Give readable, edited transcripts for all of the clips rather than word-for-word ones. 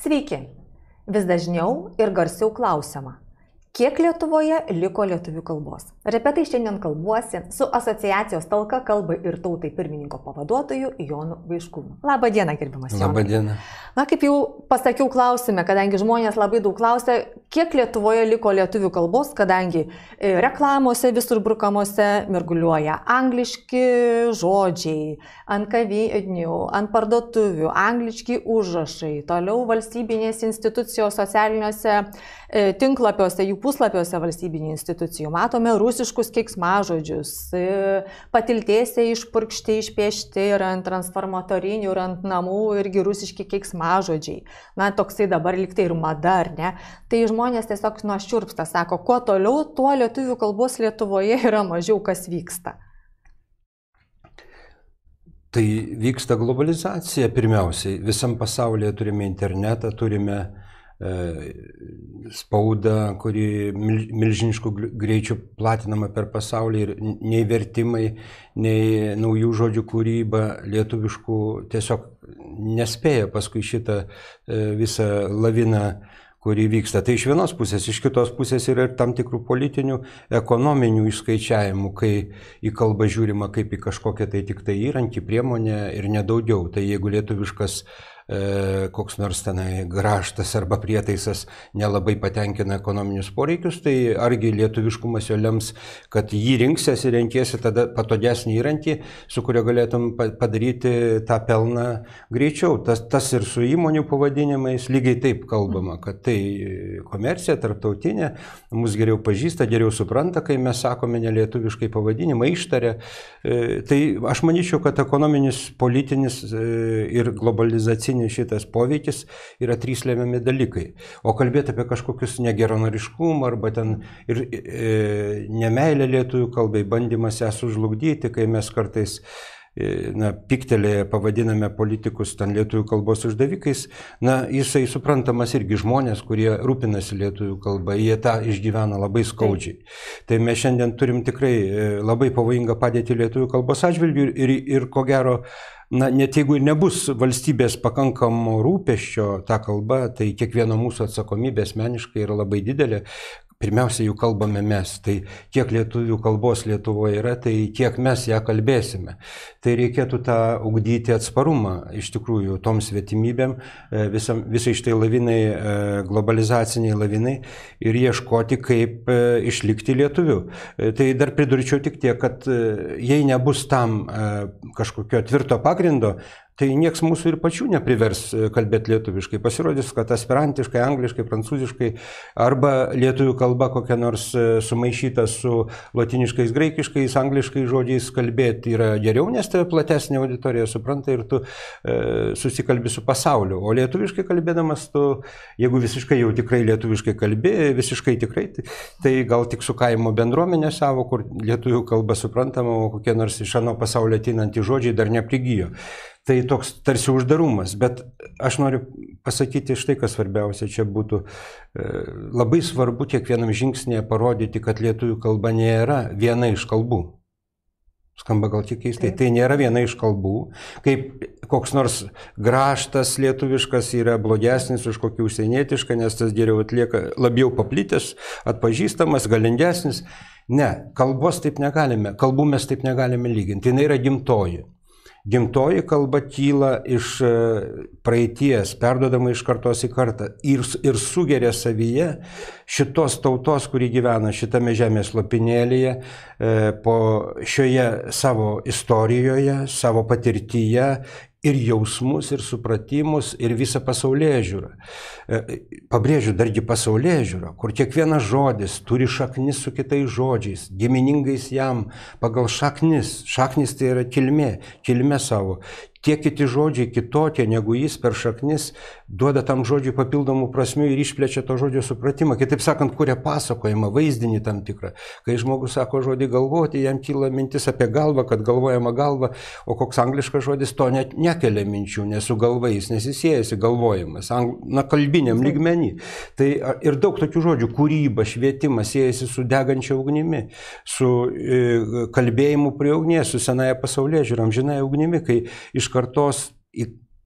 Sveiki! Vis dažniau ir garsiau klausiama, kiek Lietuvoje liko lietuvių kalbos? Ir apie tai šiandien kalbuosi su asociacijos Talka kalbai ir tautai pirmininko pavaduotoju Jonu Vaiškūnu. Labą dieną, gerbiamas Jonai. Labą dieną. Na, kaip jau pasakiau klausime, kadangi žmonės labai daug klausia, kiek Lietuvoje liko lietuvių kalbos, kadangi reklamose visur brukamose mirguliuoja angliški žodžiai, ant kavinių, ant parduotuvių, angliški užrašai, toliau valstybinės institucijos socialiniuose tinklapiuose, jų puslapiuose valstybinių institucijų. Matome rusiškus keiksmažodžius, patiltėse išpurkšti, išpiešti ir ant transformatorinių, ir ant namų irgi rusiški keiksmažodžiai. Na, toksai dabar liktai ir mada, ar ne? Tai žmonės tiesiog nuošiurpsta, sako, kuo toliau, tuo lietuvių kalbos Lietuvoje yra mažiau, kas vyksta. Tai vyksta globalizacija pirmiausiai. Visam pasaulyje turime internetą, turime spaudą, kuri milžiniškų greičių platinama per pasaulį ir nei vertimai, nei naujų žodžių kūryba lietuviškų tiesiog nespėja paskui šitą visą laviną, kuri vyksta. Tai iš vienos pusės, iš kitos pusės yra ir tam tikrų politinių, ekonominių išskaičiavimų, kai į kalbą žiūrima kaip į kažkokią tai tik tai įrankį, priemonę ir nedaugiau. Tai jeigu lietuviškas koks nors tenai grąžtas arba prietaisas nelabai patenkina ekonominius poreikius, tai argi lietuviškumas jo lems, kad jį rinksies ir renkiesi tada patogesnį įrankį, su kurio galėtum padaryti tą pelną greičiau. Tas ir su įmonių pavadinimais lygiai taip kalbama, kad tai komercija, tarptautinė, mus geriau pažįsta, geriau supranta, kai mes sakome nelietuviškai pavadinimą, ištaria. Tai aš manyčiau, kad ekonominis, politinis ir globalizacinis šitas poveikis yra trys lemiami dalykai. O kalbėti apie kažkokius negeranoriškumą arba ten ir nemeilę lietuvių kalbai, bandymas ją sužlugdyti, kai mes kartais piktelėje pavadiname politikus ten lietuvių kalbos išdavikais, jisai suprantamas irgi žmonės, kurie rūpinasi lietuvių kalba, jie tą išgyvena labai skaudžiai. Tai mes šiandien turim tikrai labai pavojingą padėtį lietuvių kalbos atžvilgių ir ko gero, net jeigu ir nebus valstybės pakankamo rūpesčio tą kalbą, tai kiekvieno mūsų atsakomybė asmeniškai yra labai didelė. Pirmiausia, jų kalbame mes. Tai kiek lietuvių kalbos Lietuvoje yra, tai kiek mes ją kalbėsime. Tai reikėtų tą ugdyti atsparumą iš tikrųjų toms svetimybėm, visai šitai lavinai, globalizaciniai lavinai ir ieškoti, kaip išlikti lietuviu. Tai dar pridurčiau tik tiek, kad jei nebus tam kažkokio tvirto pagrindo, tai nieks mūsų ir pačių neprivers kalbėti lietuviškai. Pasirodys, kad aspirantiškai, angliškai, prancūziškai arba lietuvių kalba kokia nors sumaišyta su lotiniškais, graikiškais, angliškais žodžiais kalbėti yra geriau, nes tai platesnė auditorija supranta ir tu susikalbi su pasauliu. O lietuviškai kalbėdamas tu, jeigu visiškai jau tikrai lietuviškai kalbi, visiškai tikrai, tai gal tik su kaimo bendruomenė savo, kur lietuvių kalba suprantama, o kokie nors iš ano pasaulio ateinantys žodžiai dar neprigijo. Tai toks tarsi uždarumas, bet aš noriu pasakyti štai, kas svarbiausia čia būtų. Labai svarbu kiekvienam žingsnėje parodyti, kad lietuvių kalba nėra viena iš kalbų. Skamba gal tik keistai. Tai nėra viena iš kalbų. Kaip koks nors grąžtas lietuviškas yra blogesnis už kokį užsienietišką, nes tas geriau atlieka, labiau paplitęs, atpažįstamas, galingesnis. Ne, kalbos taip negalime, kalbų mes taip negalime lyginti. Tai yra gimtoji. Gimtoji kalba kyla iš praeities, perduodama iš kartos į kartą ir sugeria savyje šitos tautos, kuri gyvena šitame žemės lopinėlyje, po šioje savo istorijoje, savo patirtyje ir jausmus, ir supratimus, ir visą pasaulėžiūrą. Pabrėžiu, dargi pasaulėžiūrą, kur kiekvienas žodis turi šaknis su kitais žodžiais, giminingais jam pagal šaknis. Šaknis tai yra kilmė savo. Tie kiti žodžiai kitokie negu jis per šaknis duoda tam žodžiui papildomų prasmių ir išplečia to žodžio supratimą. Kitaip sakant, kuria pasakojimą, vaizdinį tam tikrą. Kai žmogus sako žodį galvoti, jam kyla mintis apie galvą, kad galvojama galva, o koks angliškas žodis to net nekelia minčių, nes su galva jis nesisiejasi galvojimas, kalbiniam lygmenį. Tai ir daug tokių žodžių, kūryba, švietimas siejasi su degančia ugnimi, su kalbėjimu prie ugnies, su senaja pasaulėžiūra, amžinąja ugnimi, kai iš kartos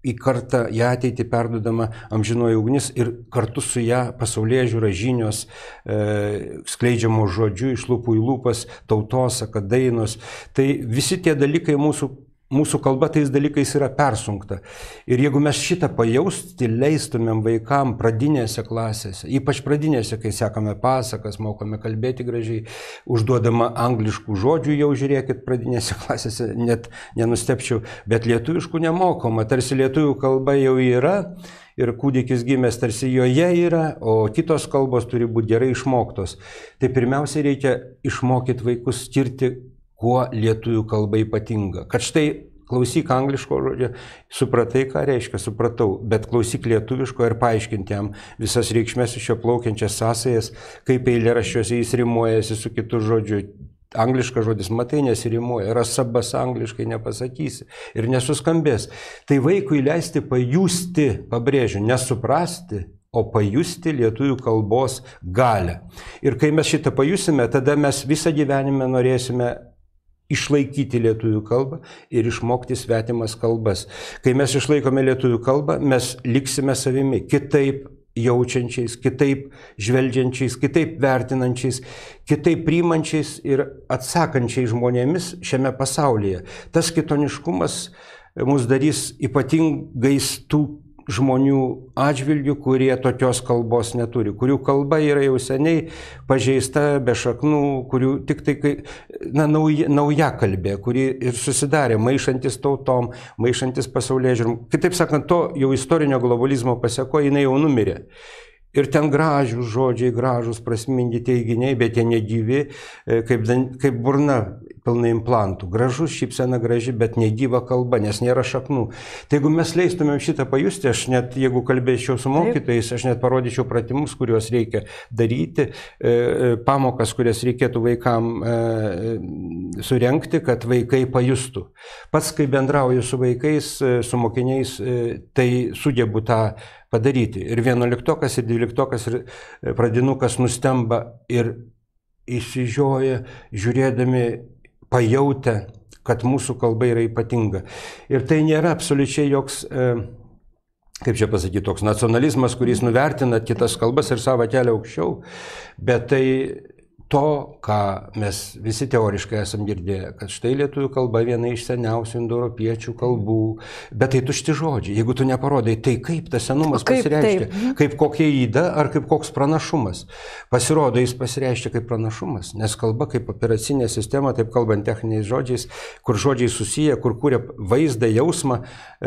į kartą, į ateitį perdodama amžinoji ugnis ir kartu su ją pasaulėžiūra, žinios, skleidžiamos žodžiu, iš lūpų į lūpas, tautosaka, dainos. Tai visi tie dalykai mūsų kalba tais dalykais yra persunkta. Ir jeigu mes šitą pajausti leistumėm vaikam pradinėse klasėse, ypač pradinėse, kai sekame pasakas, mokame kalbėti gražiai, užduodama angliškų žodžių, jau žiūrėkit, pradinėse klasėse net nenustepčiau, bet lietuviškų nemokoma, tarsi lietuvių kalba jau yra ir kūdikis gimęs tarsi joje yra, o kitos kalbos turi būti gerai išmoktos. Tai pirmiausiai reikia išmokyti vaikus skirti, kuo lietuvių kalba ypatinga. Kad štai klausyk angliško žodžio, supratai, ką reiškia, supratau, bet klausyk lietuviško ir paaiškinti jam visas reikšmės iš jo plaukiančias sąsajas, kaip eilėraščiuose jis rimuojasi su kitu žodžiu. Angliškas žodis, matai, nesirimuoja, rasabas angliškai nepasakysi ir nesuskambės. Tai vaikui leisti pajusti, pabrėžiu, nesuprasti, o pajusti lietuvių kalbos galią. Ir kai mes šitą pajusime, tada mes visą gyvenimą norėsime išlaikyti lietuvių kalbą ir išmokti svetimas kalbas. Kai mes išlaikome lietuvių kalbą, mes liksime savimi, kitaip jaučiančiais, kitaip žvelgiančiais, kitaip vertinančiais, kitaip priimančiais ir atsakančiais žmonėmis šiame pasaulyje. Tas kitoniškumas mus darys ypatingais tų žmonių atžvilgių, kurie tokios kalbos neturi, kurių kalba yra jau seniai pažeista, be šaknų, kurių tik tai nauja kalbė, kuri ir susidarė, maišantis tautom, maišantis pasaulėžiūrom. Kitaip sakant, to jau istorinio globalizmo pasekoje jinai jau numirė. Ir ten gražūs žodžiai, gražūs prasmingi teiginiai, bet jie negyvi, kaip burna pilna implantų. Gražus, šypsena graži, bet negyva kalba, nes nėra šaknų. Tai jeigu mes leistumėm šitą pajusti, aš net, jeigu kalbėčiau su mokytojais, aš net parodyčiau pratimus, kuriuos reikia daryti, pamokas, kurias reikėtų vaikam surenkti, kad vaikai pajustų. Pats, kai bendrauju su vaikais, su mokiniais, tai sugebu tą padaryti. Ir 11-okas, ir 12-okas, ir pradinukas nustemba ir išsižioja, žiūrėdami, pajautę, kad mūsų kalba yra ypatinga. Ir tai nėra absoliučiai joks, kaip čia pasakyti, toks nacionalizmas, kuris nuvertina kitas kalbas ir savo kelią aukščiau, bet tai to, ką mes visi teoriškai esam girdėję, kad štai lietuvių kalba viena iš seniausių indoeuropiečių kalbų, bet tai tušti žodžiai. Jeigu tu neparodai, tai kaip tas senumas pasireiškia, kaip kokia yda ar kaip koks pranašumas. Pasirodo, jis pasireiškia kaip pranašumas, nes kalba kaip operacinė sistema, taip kalbant techniniais žodžiais, kur žodžiai susiję, kur kūrė vaizdą, jausmą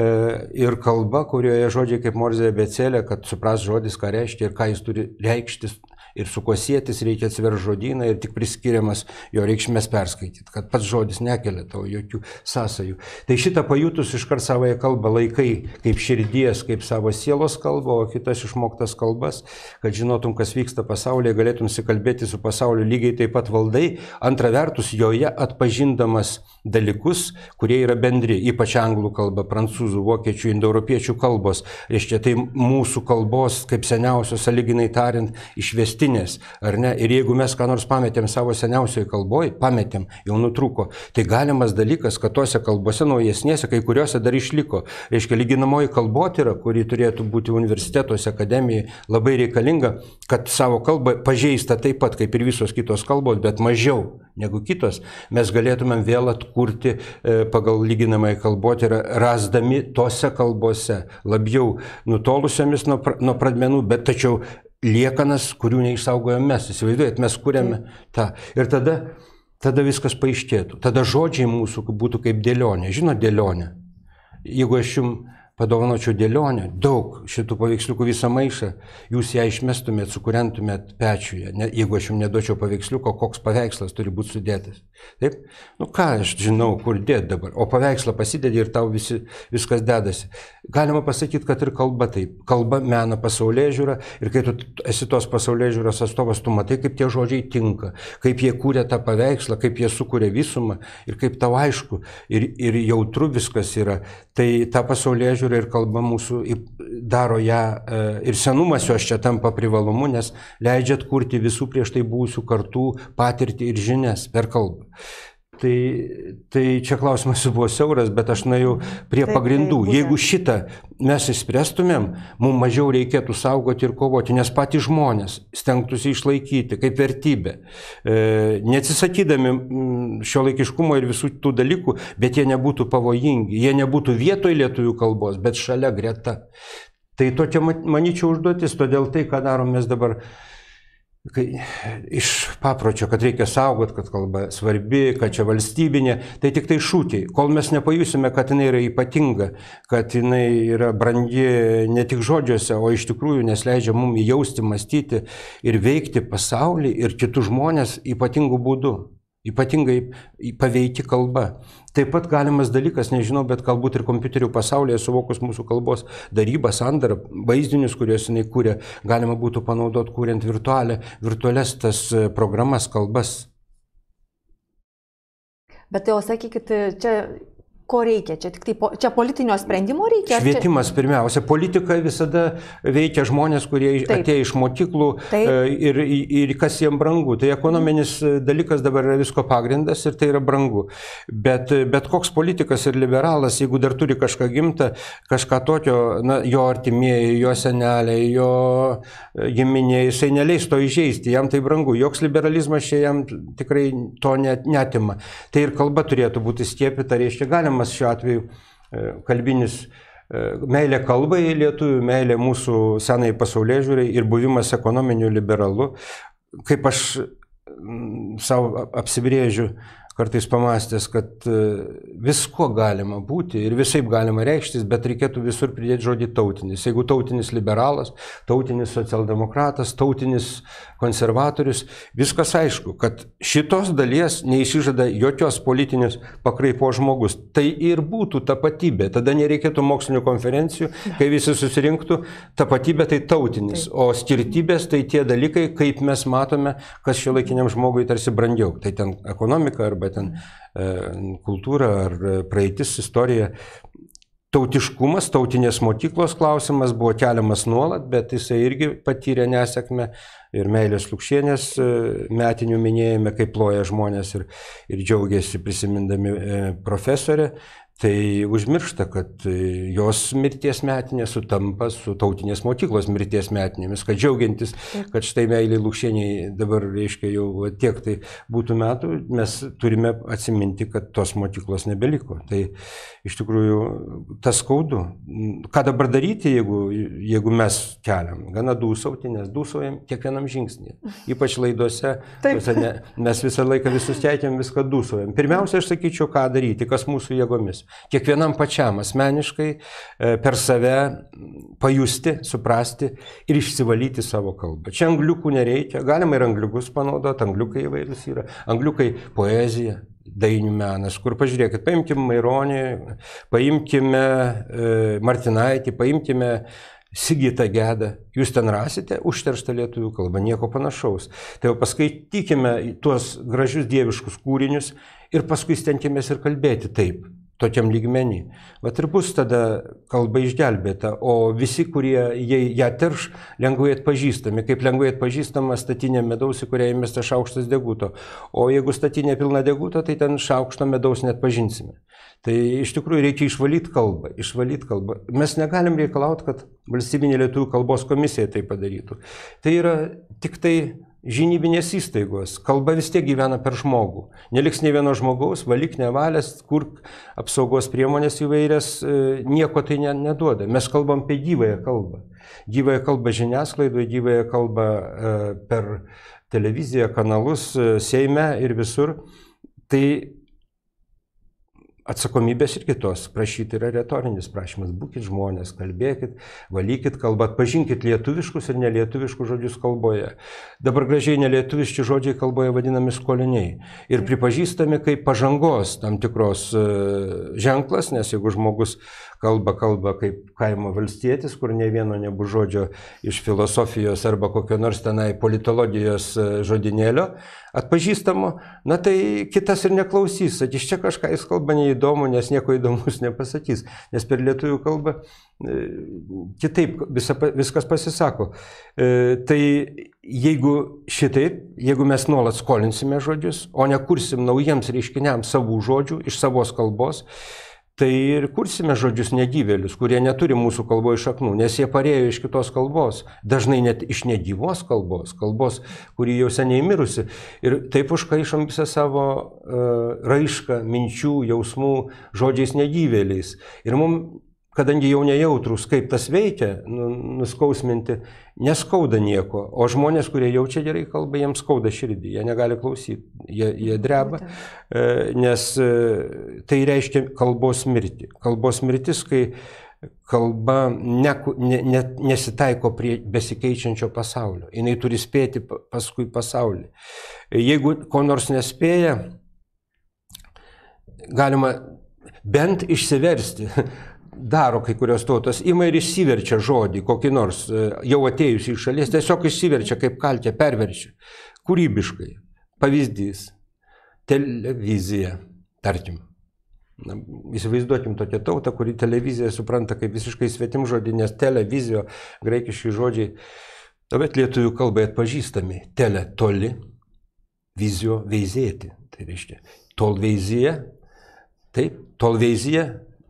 ir kalba, kurioje žodžiai kaip Morzė abėcėlė, kad supras žodis, ką reiškia ir ką jis turi reikštis. Ir su kuo sietis reikia atsiversti žodyną ir tik priskiriamas jo reikšmės perskaityti, kad pats žodis nekelia tau jokių sąsajų. Tai šitą pajutus iškart savoje kalbą laikai kaip širdies, kaip savo sielos kalbą, o kitas išmoktas kalbas, kad žinotum, kas vyksta pasaulyje, galėtum sikalbėti su pasauliu lygiai taip pat valdai. Antra vertus, joje atpažindamas dalykus, kurie yra bendri, ypač anglų kalba, prancūzų, vokiečių, indoeuropiečių kalbos. Reiškia, tai mūsų kalbos, kaip seniausios, sąlyginai tariant, išvestinės, ar ne? Ir jeigu mes ką nors pametėm savo seniausioje kalboje, pametėm, jau nutrūko, tai galimas dalykas, kad tose kalbose naujesnėse, kai kuriuose dar išliko. Reiškia, lyginamoji kalbotyra, kuri turėtų būti universitetuose, akademijoje, labai reikalinga, kad savo kalbą pažeista taip pat, kaip ir visos kitos kalbos, bet mažiau negu kitos, mes galėtumėm vėl atkurti pagal lyginamąją kalbotyrą, rasdami tose kalbose labiau nutolusiamis nuo pradmenų, bet tačiau liekanas, kurių neišsaugojom mes. Įsivaizduojat, mes kuriame tą. Ir tada viskas paaiškėtų. Tada žodžiai mūsų būtų kaip dėlionė. Žinot dėlionę? Jeigu aš jums padovanočiau dėlionę, daug šitų paveiksliukų visą maišą, jūs ją išmestumėt, sukurentumėt pečiuje. Jeigu aš jums neduočiau paveiksliuko, koks paveikslas turi būti sudėtas. Taip? Nu ką aš žinau, kur dėt dabar. O paveikslą pasidedi ir tau viskas dedasi. Galima pasakyti, kad ir kalba taip. Kalba mena pasaulėžiūrą ir kai tu esi tos pasaulėžiūros atstovas, tu matai, kaip tie žodžiai tinka, kaip jie kūrė tą paveikslą, kaip jie sukūrė visumą ir kaip tau aišku ir jautru viskas yra. Tai ta pasaulėžiūra ir kalba mūsų daro ją ir senumas jos čia tampa privalumu, nes leidžia atkurti visų prieš tai buvusių kartų patirtį ir žinias per kalbą. Tai čia klausimas buvo siauras, bet aš nuėjau prie pagrindų. Jeigu šitą mes išspręstumėm, mums mažiau reikėtų saugoti ir kovoti, nes patys žmonės stengtųsi išlaikyti kaip vertybę. Neatsisakydami šiuolaikiškumo ir visų tų dalykų, bet jie nebūtų pavojingi, jie nebūtų vietoj lietuvių kalbos, bet šalia greta. Tai tokia, manyčiau, užduotis, todėl tai, ką darom mes dabar, iš papročio, kad reikia saugoti, kad kalba svarbi, kad čia valstybinė, tai tik tai šūkiai. Kol mes nepajusime, kad jinai yra ypatinga, kad jinai yra brangi ne tik žodžiuose, o iš tikrųjų nes leidžia mums jausti, mąstyti ir veikti pasaulį ir kitus žmonės ypatingų būdų. Ypatingai paveiki kalba. Taip pat galimas dalykas, nežinau, bet galbūt ir kompiuterių pasaulyje suvokus mūsų kalbos darybą, sandarą, vaizdinius, kuriuos jinai kūrė, galima būtų panaudoti kuriant virtualias tas programas, kalbas. Bet tai, o sakykit, čia ko reikia? Čia tik tai čia politinio sprendimo reikia? Švietimas pirmiausia. Politika visada veikia žmonės, kurie atėjo iš mokyklų ir kas jiems brangu. Tai ekonominis dalykas dabar yra visko pagrindas ir tai yra brangu. Bet koks politikas ir liberalas, jeigu dar turi kažką gimtą, kažką tokio, na, jo artimieji, jo seneliai, jo giminiai, jisai neleis to įžeisti, jam tai brangu. Joks liberalizmas čia jam tikrai to netima. Tai ir kalba turėtų būti skiepyta, reiškia galima šiuo atveju kalbinis meilė kalbai lietuvių, meilė mūsų senai pasaulėžiūrai ir buvimas ekonominiu liberalu. Kaip aš savo apsibrėžiu, kartais pamastęs, kad visko galima būti ir visaip galima reikštis, bet reikėtų visur pridėti žodį tautinis. Jeigu tautinis liberalas, tautinis socialdemokratas, tautinis konservatorius, viskas aišku, kad šitos dalies neišsižada jokios politinės pakraipos žmogus. Tai ir būtų tapatybė. Tada nereikėtų mokslinių konferencijų, kai visi susirinktų. Tapatybė tai tautinis, o skirtybės tai tie dalykai, kaip mes matome, kas šiuolaikiniam žmogui tarsi brangiau. Tai ten ekonomika arba ten kultūra ar praeitis, istorija. Tautiškumas, tautinės mokyklos klausimas buvo keliamas nuolat, bet jisai irgi patyrė nesėkmę ir Meilės Lukšienės metinių minėjime, kaip ploja žmonės ir džiaugiasi prisimindami profesorę. Tai užmiršta, kad jos mirties metinė sutampa su tautinės mokyklos mirties metinėmis, kad džiaugiantis, kad štai Meilei Lukšieniai dabar, reiškia, jau tiek tai būtų metų, mes turime atsiminti, kad tos mokyklos nebeliko. Tai iš tikrųjų tas skaudu. Ką dabar daryti, jeigu mes keliam? Gana dūsauti, nes dūsaujam kiekvienam žingsnį. Ypač laidose, mes visą laiką visus keikiam, viską dūsaujam. Pirmiausia, aš sakyčiau, ką daryti, kas mūsų jėgomis. Kiekvienam pačiam asmeniškai per save pajusti, suprasti ir išsivalyti savo kalbą. Čia angliukų nereikia, galima ir angliukus panaudoti, angliukai įvairūs yra, angliukai poezija, dainių menas, kur pažiūrėkit, paimkime Maironį, paimkime Martinaitį, paimkime Sigitą Gedą, jūs ten rasite užterštą lietuvių kalbą, nieko panašaus. Tai jau paskaitykime tuos gražius dieviškus kūrinius ir paskui stenkimės ir kalbėti taip, tokiam lygmenį. Vat ir bus tada kalba išgelbėta, o visi, kurie ją terš, lengvai atpažįstami, kaip lengvai atpažįstama statinė medaus, į kurią įmesta šaukštas deguto. O jeigu statinė pilna deguto, tai ten šaukšto medaus net pažinsime. Tai iš tikrųjų reikia išvalyti kalbą. Mes negalim reikalauti, kad valstybinė lietuvių kalbos komisija tai padarytų. Tai yra tik tai žinybinės įstaigos. Kalba vis tiek gyvena per žmogų. Neliks nei vieno žmogaus, valyk nevalęs, kurk apsaugos priemonės įvairias, nieko tai neduoda. Mes kalbam apie gyvąją kalbą. Gyvąją kalbą žiniasklaidoje, gyvąją kalbą per televiziją, kanalus, Seime ir visur. Tai atsakomybės ir kitos. Prašyti yra retorinis prašymas. Būkit žmonės, kalbėkit, valykit kalbą, atpažinkit lietuviškus ir nelietuviškus žodžius kalboje. Dabar gražiai nelietuviški žodžiai kalboje vadinami skoliniai. Ir pripažįstami kaip pažangos tam tikros ženklas, nes jeigu žmogus kalba kaip kaimo valstietis, kur ne vieno nebus žodžio iš filosofijos arba kokio nors tenai politologijos žodinėlio atpažįstamo, na tai kitas ir neklausys, sakys, čia kažką jis kalba neįdomu. įdomu, nes nieko įdomus nepasakys. Nes per lietuvių kalbą kitaip viskas pasisako. Tai jeigu šitaip, jeigu mes nuolat skolinsime žodžius, o nekursim naujiems reiškiniams savų žodžių iš savos kalbos, tai ir kursime žodžius negyvėlius, kurie neturi mūsų kalboje šaknų, nes jie parėjo iš kitos kalbos, dažnai net iš negyvos kalbos, kuri jau seniai mirusi. Ir taip užkaišom visą savo raišką, minčių, jausmų žodžiais negyvėliais. Ir mums, kadangi jau nejautrus, kaip tas veikia, nuskausminti, neskauda nieko. O žmonės, kurie jaučia gerai kalbą, jiems skauda širdį, jie negali klausyti, jie dreba, nes tai reiškia kalbos mirtį. Kalbos mirtis, kai kalba nesitaiko prie besikeičiančio pasaulio. Jis turi spėti paskui pasaulį. Jeigu ko nors nespėja, galima bent išsiversti. Daro kai kurios tautos, ima ir išsiverčia žodį, kokį nors jau atėjusi iš šalies, tiesiog išsiverčia kaip kaltę, perverčia. Kūrybiškai. Pavyzdys. Televizija, tarkim. Įsivaizduokim tokią tautą, kuri televiziją supranta kaip visiškai svetim žodį, nes televizijo, graikiški žodžiai, bet lietuvių kalbai atpažįstami. Tele, toli, vizijo, veizėti. Tai reiškia, tolveizija, taip, tolveizija,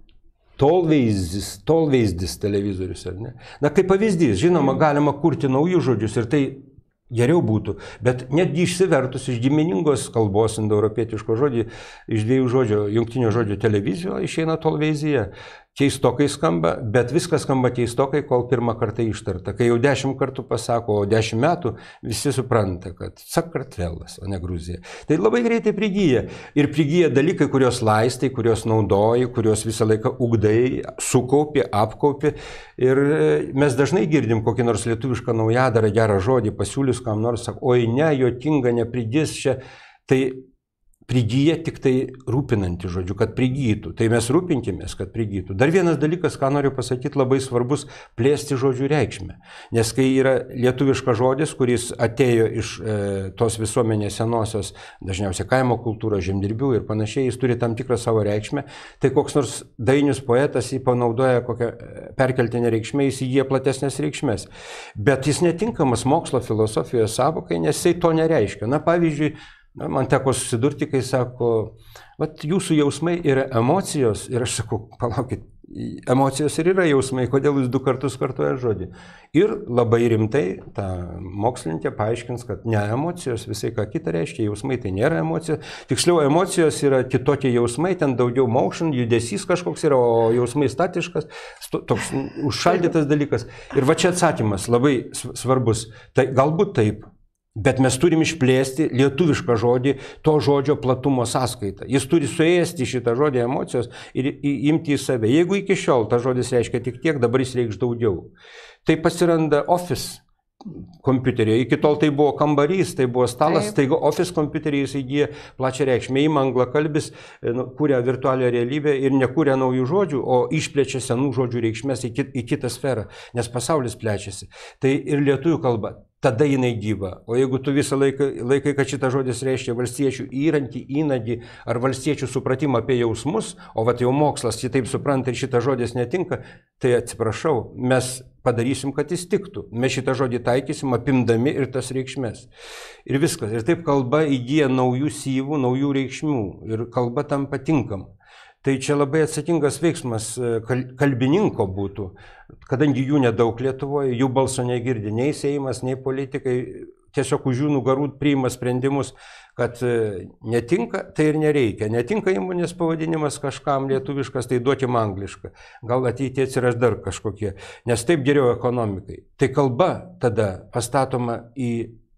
tolvaizdis televizorius, ar ne? Na, kaip pavyzdys, žinoma, galima kurti naujus žodžius ir tai geriau būtų, bet netgi išsivertus iš giminingos kalbos indoeuropietiško žodį, iš dviejų žodžių, jungtinio žodžio televizijo, išeina tolveizija. Keistokai skamba, bet viskas skamba keistokai, kol pirmą kartą ištarta. Kai jau 10 kartų pasako, o 10 metų, visi supranta, kad Sakartvelas, o ne Gruzija. Tai labai greitai prigyja. Ir prigyja dalykai, kurios laistai, kurios naudoji, kurios visą laiką ugdai, sukaupi, apkaupi. Ir mes dažnai girdim kokį nors lietuvišką naujadarą, gerą žodį, pasiūlius kam nors, sako, oi ne, juokinga, neprigis čia. Tai prigyja tik tai rūpinantį žodžiu, kad prigytų. Tai mes rūpinkimės, kad prigytų. Dar vienas dalykas, ką noriu pasakyti, labai svarbus plėsti žodžių reikšmę. Nes kai yra lietuviškas žodis, kuris atėjo iš tos visuomenės senosios, dažniausiai kaimo kultūros, žemdirbių ir panašiai, jis turi tam tikrą savo reikšmę, tai koks nors dainius poetas jį panaudoja kokią perkeltinę reikšmę, jis įgyja platesnės reikšmės. Bet jis netinkamas mokslo filosofijos sąvokai, nes jisai to nereiškia. Na, pavyzdžiui, man teko susidurti, kai sako, vat jūsų jausmai yra emocijos, ir aš sakau, palaukit, emocijos ir yra jausmai, kodėl jūs 2 kartus kartuoja žodį. Ir labai rimtai ta mokslininkė paaiškins, kad ne emocijos, visai ką kita reiškia, jausmai tai nėra emocijos. Tiksliau, emocijos yra kitokie jausmai, ten daugiau motion, judesys kažkoks yra, o jausmai statiškas, toks užšaldytas dalykas. Ir va čia atsakymas labai svarbus. Tai galbūt taip. Bet mes turim išplėsti lietuvišką žodį to žodžio platumo sąskaitą. Jis turi suėsti šitą žodį emocijos ir imti į save. Jeigu iki šiol tas žodis reiškia tik tiek, dabar jis reikš daugiau. Tai pasiranda office kompiuterėje. Iki tol tai buvo kambarys, tai buvo stalas, tai office kompiuterėje jis įgyja plačią reikšmę. Ima anglakalbis, kuria virtualią realybę ir nekuria naujų žodžių, o išplečia senų žodžių reikšmės į kitą sferą, nes pasaulis plečiasi. Tai ir lietuvių kalba. Tada jinai gyva. O jeigu tu visą laikai, kad šitas žodis reiškia valstiečių įrankį, įnagį ar valstiečių supratimą apie jausmus, o vat jau mokslas kitaip supranta ir šitas žodis netinka, tai atsiprašau, mes padarysim, kad jis tiktų. Mes šitą žodį taikysim, apimdami ir tas reikšmės. Ir viskas. Ir taip kalba įgyja naujų syvų, naujų reikšmių. Ir kalba tampa tinkama. Tai čia labai atsakingas veiksmas kalbininko būtų, kadangi jų nedaug Lietuvoje, jų balso negirdi nei Seimas, nei politikai, tiesiog už jų nugarų priima sprendimus, kad netinka, tai ir nereikia. Netinka įmonės pavadinimas kažkam lietuviškas, tai duokim anglišką. Gal ateityje atsiras dar kažkokie, nes taip geriau ekonomikai. Tai kalba tada pastatoma į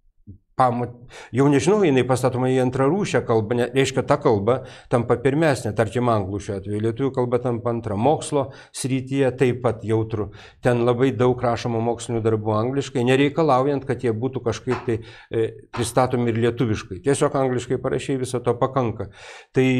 jau nežinau, jinai pastatoma į antrarūšę kalbą, reiškia ta kalba tampa pirmesnė, tarkim anglų šiuo atveju, lietuvių kalba tampa antra, mokslo srityje taip pat jautru, ten labai daug rašoma mokslinių darbų angliškai, nereikalaujant, kad jie būtų kažkaip tai pristatomi ir lietuviškai, tiesiog angliškai parašiai viso to pakanka. Tai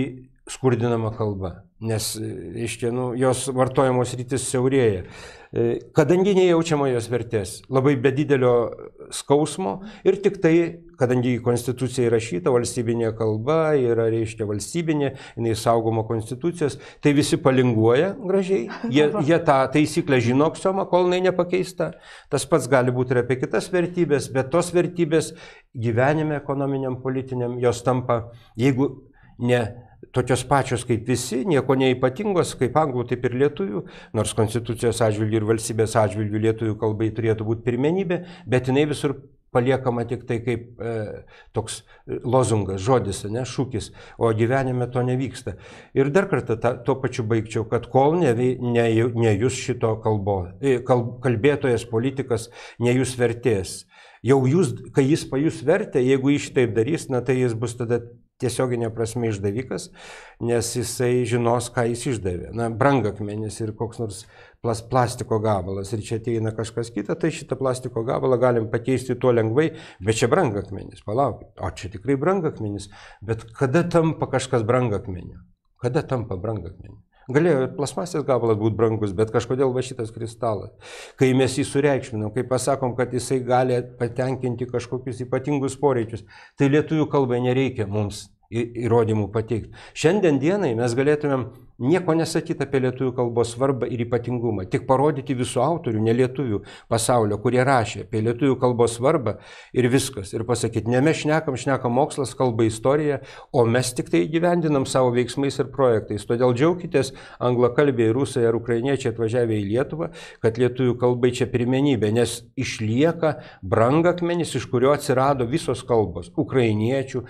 skurdinama kalba, nes jos vartojamos rytis siaurėja. Kadangi nejaučiama jos vertės, labai be didelio skausmo ir tik tai, kadangi į Konstituciją įrašyta valstybinė kalba, yra valstybinė, jinai saugoma Konstitucijos, tai visi palinguoja gražiai, jie tą taisyklę žino aksiomą, kol jinai nepakeista. Tas pats gali būti ir apie kitas vertybės, bet tos vertybės gyvenime ekonominiam, politiniam, jos tampa, jeigu ne tokios pačios kaip visi, nieko neypatingos, kaip anglų, taip ir lietuvių, nors Konstitucijos atžvilgių ir valstybės atžvilgių lietuvių kalbai turėtų būti pirmenybė, bet jinai visur paliekama tik tai kaip toks lozungas, žodis, šūkis, o gyvenime to nevyksta. Ir dar kartą tuo pačiu baigčiau, kad kol nejus šito kalbėtojas, politikas, nejus vertės. Jau jūs, kai jis pajus vertę, jeigu jis taip darys, tai jis bus tada tiesioginė prasme išdavikas, nes jisai žinos, ką jis išdavė. Brangakmenis ir koks nors plastiko gabalas ir čia ateina kažkas kita, tai šitą plastiko gabalą galim pakeisti tuo lengvai, bet čia brangakmenis, palaukit, o čia tikrai brangakmenis, bet kada tampa kažkas brangakmeniu? Kada tampa brangakmeniu? Galėjo ir plasmasės gabalas būti brangus, bet kažkodėl va šitas kristalas. Kai mes jį sureikšminam, kai pasakom, kad jisai gali patenkinti kažkokius ypatingus poreikius, tai lietuvių kalbai nereikia mums įrodymų pateikti. Šiandien dienai mes galėtumėm nieko nesakyti apie lietuvių kalbos svarbą ir ypatingumą, tik parodyti visų autorių, ne lietuvių pasaulio, kurie rašė apie lietuvių kalbos svarbą ir viskas. Ir pasakyti, ne mes šnekam mokslas, kalba, istorija, o mes tik tai įgyvendinam savo veiksmais ir projektais. Todėl džiaukitės anglakalbiai, rusai ar ukrainiečiai atvažiavę į Lietuvą, kad lietuvių kalbai čia pirmenybė, nes išlieka brangakmenis, iš kurio atsirado visos kalbos. Ukrainiečių,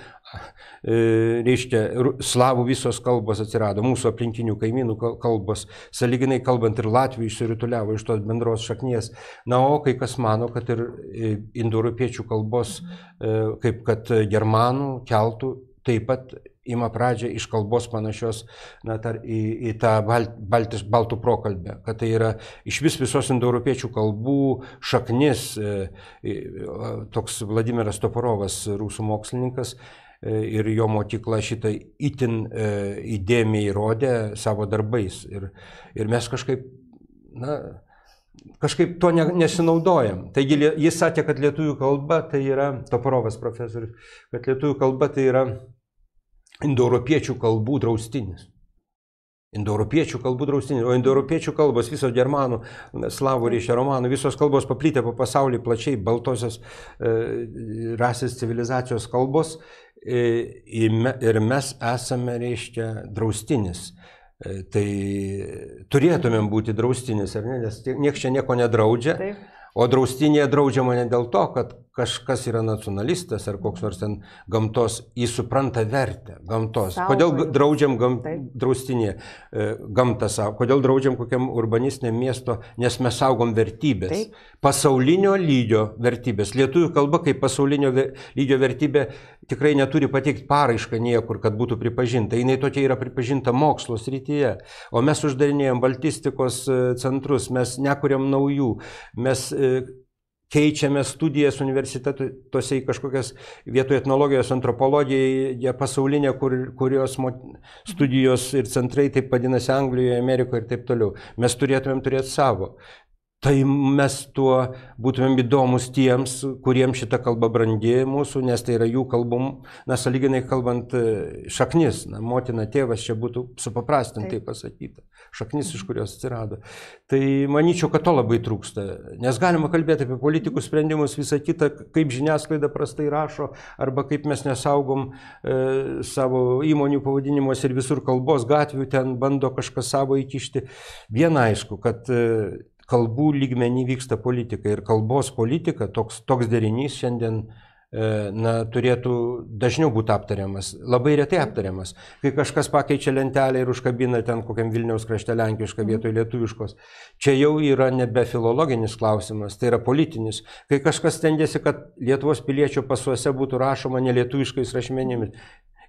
slavų visos kalbos atsirado, mūsų aplinkinių kaimynų kalbos, sąlyginai kalbant ir Latvijų išsirituliavo iš tos bendros šaknies. O kai kas mano, kad ir indoeuropiečių kalbos, kaip kad germanų, keltų, taip pat ima pradžią iš kalbos panašios į tą baltų prokalbę, kad tai yra iš visos indoeuropiečių kalbų šaknis. Toks Vladimiras Toporovas, rusų mokslininkas, ir jo mokykla šitą itin įdėmiai įrodė savo darbais. Ir mes kažkaip to nesinaudojam. Taigi jis sakė, kad lietuvių kalba tai yra, Toporovas profesorius, kad lietuvių kalba tai yra indoeuropiečių kalbų draustinis. Indoeuropiečių kalbų draustinis, o indoeuropiečių kalbos, visos germanų, slavų, romanų, visos kalbos paplitę po pasaulį plačiai, baltosios rasės civilizacijos kalbos, ir mes esame, draustinis. Tai turėtumėm būti draustinis, ar ne, nes nieks čia nieko nedraudžia. Taip. O draustinėje draudžiama ne dėl to, kad kažkas yra nacionalistas ar koks nors ten gamtos, jis supranta vertę gamtos. Kodėl draudžiam draustinėje gamtą savo? Kodėl draudžiam kokiam urbanistiniam miesto, nes mes saugom vertybės. Taip. Pasaulinio lygio vertybės. Lietuvių kalba kaip pasaulinio lygio vertybė tikrai neturi pateikti paraišką niekur, kad būtų pripažinta. Jinai tokia yra pripažinta mokslo srityje. O mes uždarinėjom baltistikos centrus, mes nekuriam naujų, mes keičiame studijas universitetuose į kažkokias vietoje etnologijos, antropologija pasaulinė, kurios studijos ir centrai taip vadinasi Anglijoje, Amerikoje ir taip toliau. Mes turėtumėm turėti savo. Tai mes tuo būtumėm įdomus tiems, kuriems šita kalba brandi mūsų, nes tai yra jų kalbom, sąlyginai kalbant, šaknis, motina, tėvas, čia būtų supaprastintai pasakyta. Šaknis, iš kurios atsirado. Tai manyčiau, kad to labai trūksta, nes galima kalbėti apie politikų sprendimus, visą kitą, kaip žiniasklaida prastai rašo, arba kaip mes nesaugom savo įmonių pavadinimuose ir visur kalbos, gatvių ten bando kažką savo įkišti. Viena aišku, kad kalbų lygmenį vyksta politika ir kalbos politika, toks derinys šiandien turėtų dažniau būti aptariamas, labai retai aptariamas. Kai kažkas pakeičia lentelę ir užkabina ten kokiam Vilniaus krašte lenkišką vietoj lietuviškos, čia jau yra nebe filologinis klausimas, tai yra politinis. Kai kažkas stengiasi, kad Lietuvos piliečio pasuose būtų rašoma nelietuviškais rašmenimis,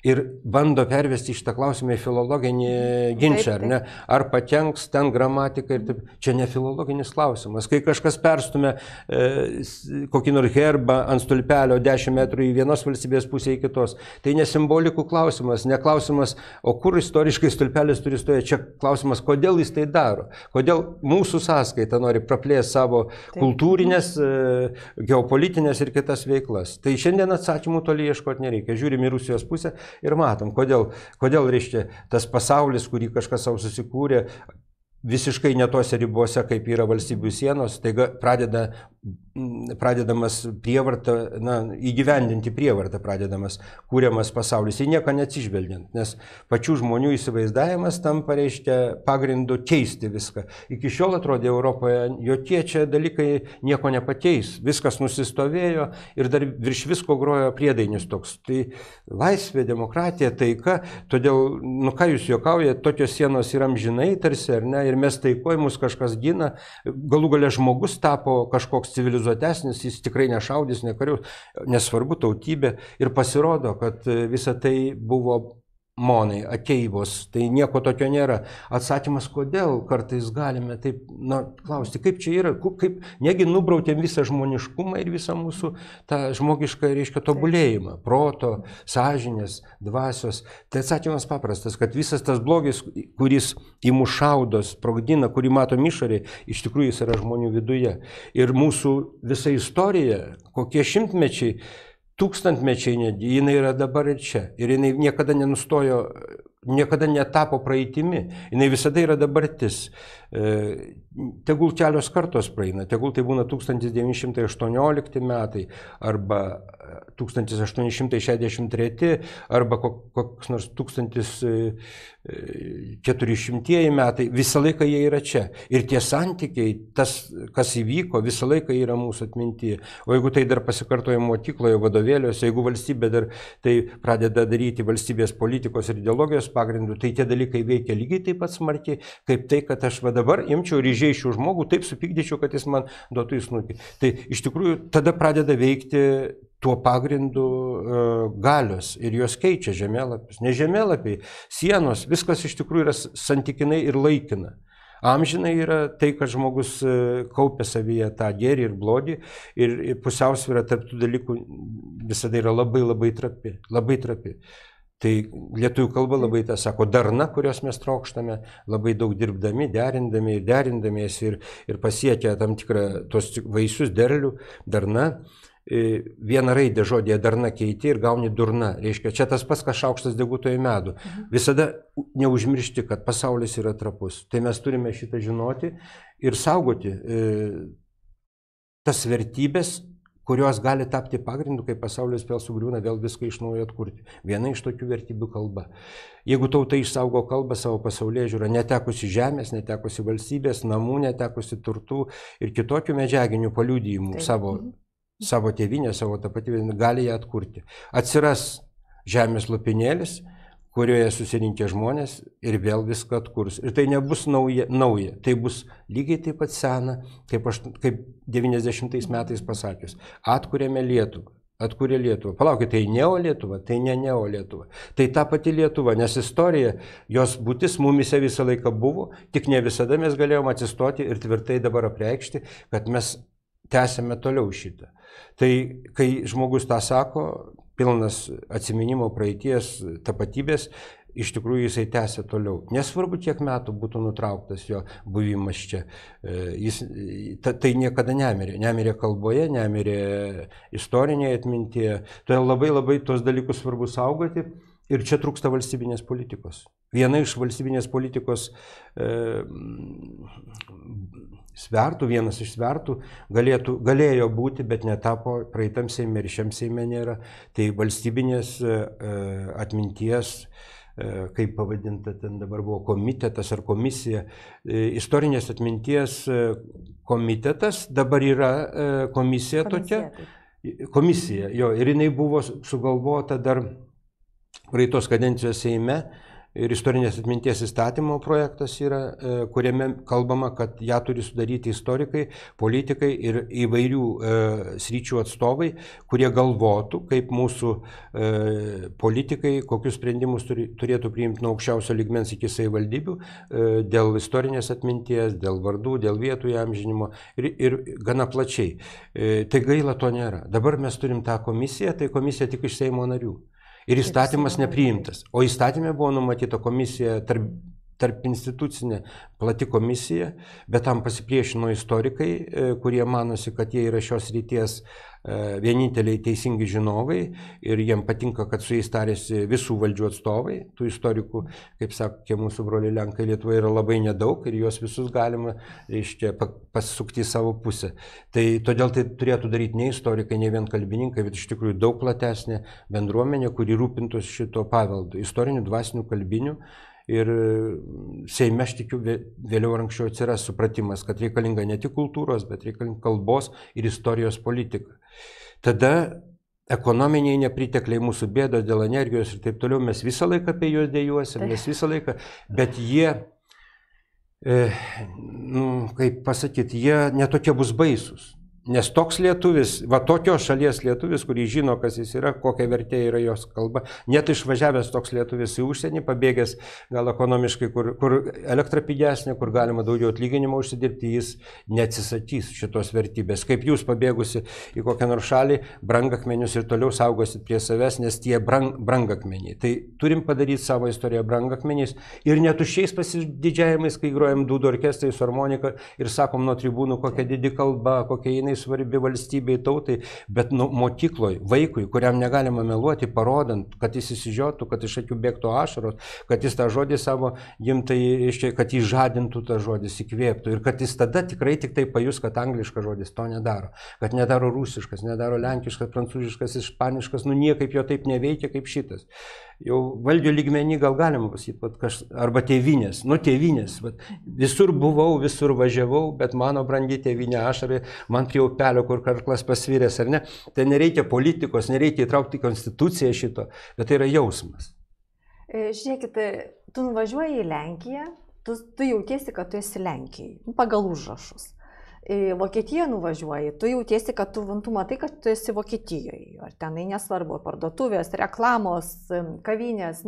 ir bando pervesti šitą klausimą į filologinį ginčą, ar ne? Ar patenks ten gramatika ir taip. Čia ne filologinis klausimas. Kai kažkas perstumia kokį nors herbą ant stulpelio 10 metrų į vienos valstybės pusę į kitos, tai ne simbolikų klausimas, ne klausimas, o kur istoriškai stulpelis turi stovėti. Čia klausimas, kodėl jis tai daro, kodėl mūsų sąskaita nori praplėsti savo kultūrinės, geopolitinės ir kitas veiklas. Tai šiandien atsakymų toli ieškoti nereikia. Žiūrim į Rusijos pusę ir matom, kodėl reiškia tas pasaulis, kurį kažkas savo susikūrė, visiškai ne tose ribose, kaip yra valstybių sienos, taiga pradedamas prievartą, įgyvendinti prievartą pradedamas, kūriamas pasaulis, į nieką neatsižvelgiant, nes pačių žmonių įsivaizdavimas tampa, reiškia, pagrindu keisti viską. Iki šiol atrodė Europoje, jokie čia dalykai nieko nepakeis, viskas nusistovėjo ir dar virš visko grojo priedainis toks. Tai laisvė, demokratija, taika, todėl, ką jūs juokaujate, tokios sienos yra amžinai tarsi, ar ne? Ir mes taikoj, mus kažkas gina, galų gale žmogus tapo kažkoks civilizuotesnis, jis tikrai nešaudys, nekariaus, nesvarbu tautybė, ir pasirodo, kad visa tai buvo monai, ateivos, tai nieko tokio nėra. Atsakymas, kodėl kartais galime taip, klausti, kaip čia yra, negi nubrautėm visą žmoniškumą ir visą mūsų tą žmogišką, reiškia, tobulėjimą, proto, sąžinės, dvasios. Tai atsakymas paprastas, kad visas tas blogis, kuris į mus šaudo, sprogdina, kurį matom išorėje, iš tikrųjų jis yra žmonių viduje. Ir mūsų visa istorija, kokie šimtmečiai, tūkstantmečiai netgi, jinai yra dabar ir čia. Ir jinai niekada nenustojo, niekada netapo praeitimi. Jinai visada yra dabartis. Tegul kelios kartos praeina, tegul tai būna 1918 metai, arba 1863, arba koks nors 1400 metai, visą laiką jie yra čia. Ir tie santykiai, tas, kas įvyko, visą laiką yra mūsų atmintyje. O jeigu tai dar pasikartoja mokykloje, vadovėliuose, jeigu valstybė dar tai pradeda daryti valstybės politikos ir ideologijos pagrindų, tai tie dalykai veikia lygiai taip pat smarkiai, kaip tai, kad aš dabar imčiau ir įžeičiau žmogų, taip supykdyčiau, kad jis man duotų į snukį. Tai iš tikrųjų tada pradeda veikti tuo pagrindu galios ir jos keičia žemėlapius. Ne žemėlapiai, sienos, viskas iš tikrųjų yra santykinai ir laikina. Amžinai yra tai, kad žmogus kaupia savyje tą gėrį ir blogį ir pusiausvyrą tarp tų dalykų visada yra labai labai trapi, labai trapi. Tai lietuvių kalba labai tą sako, darna, kurios mes trokštame, labai daug dirbdami, derindamiesi ir pasiekia tam tikrą tos vaisius derlių, darna. Vieną raidę žodėje darna keiti ir gauni durna. Reiškia, čia tas pats, kas šaukštas degutojo medų. Visada neužmiršti, kad pasaulis yra trapus. Tai mes turime šitą žinoti ir saugoti tas vertybės, kurios gali tapti pagrindu, kai pasaulis vėl sugriūna, vėl viską iš naujo atkurti. Viena iš tokių vertybių kalba. Jeigu tauta išsaugo kalbą, savo pasaulėžiūrą, netekusi žemės, netekusi valstybės, namų, netekusi turtų ir kitokių medžiaginių paliudijimų savo tėvynę, savo tapatybę, gali ją atkurti. Atsiras žemės lopinėlis, kurioje susirinkę žmonės ir vėl viską atkurs. Ir tai nebus nauja, tai bus lygiai taip pat sena, kaip 90 metais pasakius. Atkūrėme Lietuvą, atkūrė Lietuvą. Palaukit, tai Neolietuva, tai ne Neolietuva. Tai ta pati Lietuva, nes istorija, jos būtis mumise visą laiką buvo, tik ne visada mes galėjome atsistoti ir tvirtai dabar apreikšti, kad mes tęsime toliau šitą. Tai kai žmogus tą sako, pilnas atsiminimo praeities tapatybės, iš tikrųjų jisai tęsia toliau. Nesvarbu, kiek metų būtų nutrauktas jo buvimas čia. Tai niekada nemirė. Nemirė kalboje, nemirė istorinėje atmintyje. Todėl labai labai tos dalykus svarbu saugoti. Ir čia trūksta valstybinės politikos. Viena iš valstybinės politikos svertų, vienas iš svertų galėjo būti, bet netapo praeitam Seime ir šiam Seime nėra. Tai valstybinės atminties, kaip pavadinta ten dabar buvo, komitetas ar komisija. Istorinės atminties komitetas, dabar yra komisija tokia. Komisija, jo, ir jinai buvo sugalvota dar praeitos kadencijos Seime, ir istorinės atminties įstatymo projektas yra, kuriame kalbama, kad ją turi sudaryti istorikai, politikai ir įvairių sričių atstovai, kurie galvotų, kaip mūsų politikai, kokius sprendimus turėtų priimti nuo aukščiausio lygmens iki savivaldybių dėl istorinės atminties, dėl vardų, dėl vietų įamžinimo ir gana plačiai. Tai gaila, to nėra. Dabar mes turim tą komisiją, tai komisija tik iš Seimo narių. Ir įstatymas nepriimtas. O įstatymė buvo numatyta komisija, tarp institucinė plati komisija, bet tam pasipriešino istorikai, kurie manosi, kad jie yra šios ryties vieninteliai teisingi žinovai ir jiem patinka, kad su jais tarėsi visų valdžių atstovai. Tų istorikų, kaip sakė mūsų broliai Lenkai, Lietuvoje yra labai nedaug ir juos visus galima, reiškia, pasukti į savo pusę. Tai todėl tai turėtų daryti ne istorikai, ne vien kalbininkai, bet iš tikrųjų daug platesnė bendruomenė, kuri rūpintųsi šito paveldu, istorinių, dvasinių, kalbinių. Ir Seime, aš tikiu, vėliau ar anksčiau atsiras supratimas, kad reikalinga ne tik kultūros, bet reikalinga kalbos ir istorijos politika. Tada ekonominiai nepritekliai, mūsų bėdos dėl energijos ir taip toliau, mes visą laiką apie juos dėjuosim, mes visą laiką, bet jie, kaip pasakyti, jie netokie bus baisus. Nes toks lietuvis, va tokios šalies lietuvis, kurį žino, kas jis yra, kokia vertė yra jos kalba, net išvažiavęs toks lietuvis į užsienį, pabėgęs gal ekonomiškai, kur elektra pigesnė, kur galima daugiau atlyginimo užsidirbti, jis neatsisakys šitos vertybės. Kaip jūs pabėgusi į kokią nors šalį, brangakmenius ir toliau saugosit prie savęs, nes tie brangakmeniai. Tai turim padaryti savo istoriją brangakmeniais ir netuščiais pasididžiavimais, kai grojam dūdų orkestrai su harmonika ir sakom nuo tribūnų, kokia didi kalba, kokia jinai svarbi valstybei, tautai, bet mokykloje vaikui, kuriam negalima meluoti, parodant, kad jis įsižiotų, kad iš akių bėgtų ašaros, kad jis tą žodį savo gimtai, kad jis žadintų tą žodį, įkvėptų ir kad jis tada tikrai tik tai pajus, kad angliškas žodis to nedaro, kad nedaro rusiškas, nedaro lenkiškas, prancūziškas, ispaniškas, niekaip jo taip neveikia kaip šitas. Jau valdžio lygmenį gal galima pasakyti, arba tėvynės, tėvynės, visur buvau, visur važiavau, bet mano brangi tėvynė ašarai, man prie upelio, kur karklas pasviręs, ar ne, tai nereikia politikos, nereikia įtraukti konstituciją šito, bet tai yra jausmas. Žiūrėkit, tu nuvažiuoji į Lenkiją, tu jautiesi, kad tu esi Lenkijai, pagal užrašus. Į Vokietiją nuvažiuoji, tu jautiesi, kad tu matai, kad tu esi Vokietijoje. Ar tenai nesvarbu, parduotuvės, reklamos, kavinės,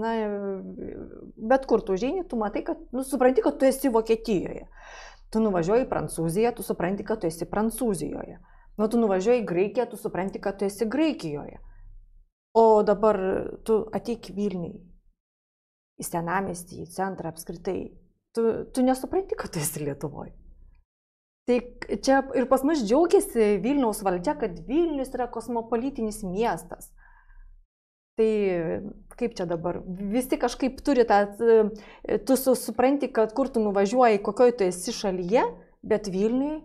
bet kur tu užeini, tu matai, kad, supranti, kad tu esi Vokietijoje. Tu nuvažiuoji į Prancūziją, tu supranti, kad tu esi Prancūzijoje. Tu nuvažiuoji į Graikiją, tu supranti, kad tu esi Graikijoje. O dabar tu ateik Vilniui, į senamiestį, į centrą apskritai. Tu nesupranti, kad tu esi Lietuvoje. Tai čia ir pas mus džiaugiasi Vilniaus valdžia, kad Vilnius yra kosmopolitinis miestas. Tai kaip čia dabar? Visi kažkaip turi tą, tu supranti, kad kur tu nuvažiuoji, kokioj tu esi šalyje, bet Vilniui.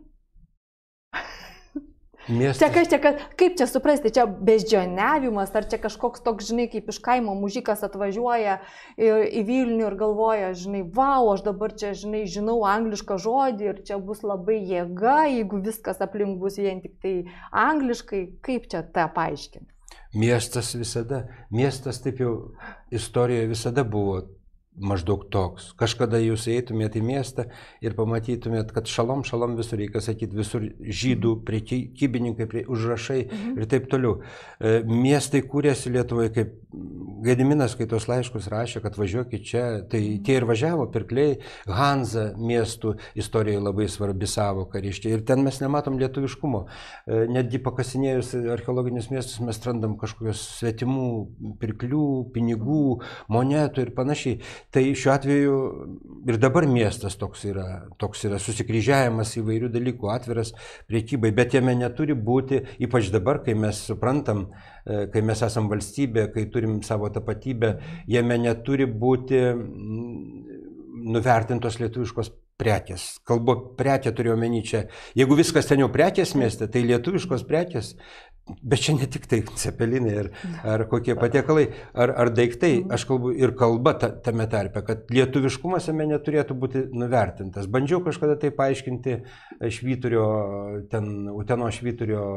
Kaip čia suprasti, čia beždžioniavimas, ar čia kažkoks toks, kaip iš kaimo mužikas atvažiuoja į Vilnių ir galvoja, vau, aš dabar čia, žinau anglišką žodį ir čia bus labai jėga, jeigu viskas aplink bus vien tik tai angliškai, kaip čia tą paaiškinti? Miestas taip jau istorijoje visada buvo maždaug toks. Kažkada jūs eitumėt į miestą ir pamatytumėt, kad šalom visur, reikia sakyti, visur žydų, prekybininkai, užrašai ir taip toliau. Miestai kūrėsi Lietuvoje, kaip Gediminas, kai tos laiškus rašė, kad važiuokit čia, tai tie ir važiavo pirkliai, Hanza miestų istorijoje labai svarbi sąvoka, reiškia. Ir ten mes nematom lietuviškumo. Netgi pakasinėjus archeologinius miestus mes randam kažkokios svetimų pirklių, pinigų, monetų ir panašiai. Tai šiuo atveju ir dabar miestas toks yra susikryžiavimas įvairių dalykų, atviras prekybai, bet jame neturi būti, ypač dabar, kai mes suprantam, kai mes esam valstybė, kai turim savo tapatybę, jame neturi būti nuvertintos lietuviškos prekės. Kalbu prekę turiu omeny čia. Jeigu viskas ten jau prekės mieste, tai lietuviškos prekės. Bet čia ne tik tai cepelinai ar kokie patiekalai, ar daiktai, aš kalbu ir kalba tame tarpe, kad lietuviškumas jame neturėtų būti nuvertintas. Bandžiau kažkada tai paaiškinti Utenos Švyturio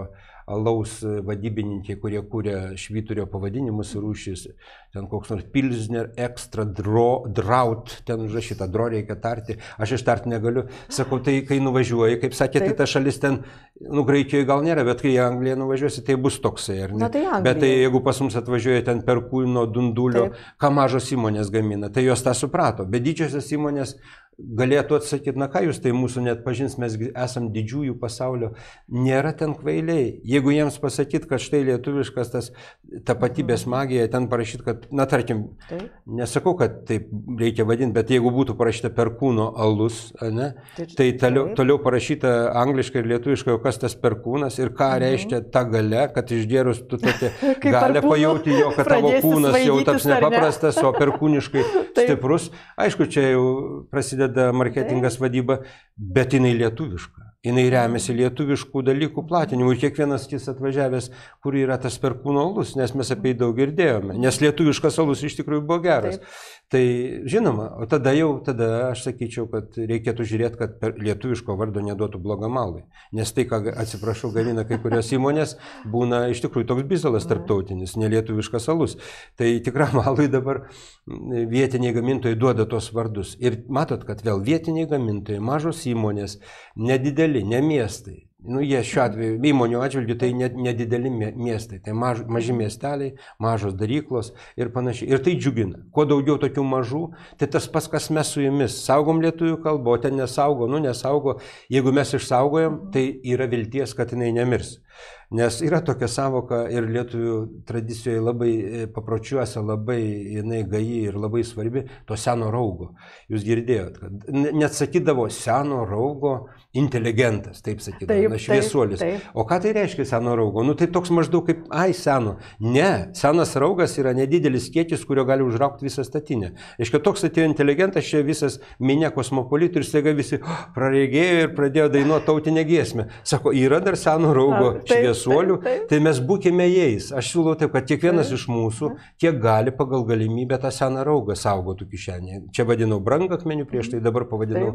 alaus vadybininkai, kurie kūrė Švyturio pavadinimus ir rūšis, ten koks nors Pilsner Extra Drought, ten užrašyta, dro reikia tarti, aš ištarti negaliu. Sakau, tai kai nuvažiuoji, kaip sakė, tai ta šalis ten, Graikijoje gal nėra, bet kai į Angliją nuvažiuosi, tai bus toksai, ar ne? Bet tai jeigu pas mus atvažiuoja ten Perkūno, Dundulio, ką mažos įmonės gamina, tai jos tą suprato, bet didžiosios įmonės galėtų atsakyti, na ką jūs tai mūsų net pažins, mes esam didžiųjų pasaulio, nėra ten kvailiai. Jeigu jiems pasakyti, kad štai lietuviškas tas tapatybės magija, ten parašyti, kad, na tarkim, nesakau, kad taip reikia vadinti, bet jeigu būtų parašyta Perkūno alus, ne, tai toliau parašyta angliškai ir lietuviškai, kas tas perkūnas ir ką reiškia ta galia, kad išgėrus tu tokia galia pajauti jo, kad tavo kūnas jau taps nepaprastas, o perkūniškai stiprus. Aišku, čia jau prasideda marketingas vadyba, bet jinai lietuviška. Jinai remiasi lietuviškų dalykų platinimu ir kiekvienas jis atvažiavęs, kur yra tas Perkūno alus, nes mes apie jį daug girdėjome, nes lietuviškas alus iš tikrųjų buvo geras. Tai žinoma, o tada aš sakyčiau, kad reikėtų žiūrėti, kad lietuviško vardo neduotų blogam alui. Nes tai, ką, atsiprašau, gamina kai kurios įmonės, būna iš tikrųjų toks bizalas tarptautinis, nelietuviškas alus. Tai tikram alui dabar vietiniai gamintojai duoda tos vardus. Ir matot, kad vėl vietiniai gamintojai, mažos įmonės, nedideli, ne miestai. Jie šiuo atveju, įmonių atžvilgių, tai nedideli miestai, tai maži miesteliai, mažos daryklos ir panašiai. Ir tai džiugina. Kuo daugiau tokių mažų, tai tas pats, kas mes su jumis. Saugom lietuvių kalbą, o ten nesaugo, nesaugo. Jeigu mes išsaugojam, tai yra vilties, kad jinai nemirs. Nes yra tokia savoka ir lietuvių tradicijoje labai papročiuose, labai jinai gaji ir labai svarbi, to seno raugo. Jūs girdėjot, kad net sakydavo seno raugo inteligentas, taip sakydavo, šviesuolis. O ką tai reiškia seno raugo? Tai toks maždaug kaip, seno. Ne, senas raugas yra nedidelis kiekis, kurio gali užraukti visą statinę. Reiškia, toks atėjo inteligentas, čia visas minė kosmopolitų ir staiga visi praregėjo ir pradėjo dainuoti tautinę giesmę. Sako, yra dar seno raugo šviesuolių, tai mes būkime jais. Aš siūlau taip, kad kiekvienas iš mūsų kiek gali pagal galimybę tą seną raugą saugotų kišenėje. Čia vadinau brangakmeniu, prieš tai dabar pavadinau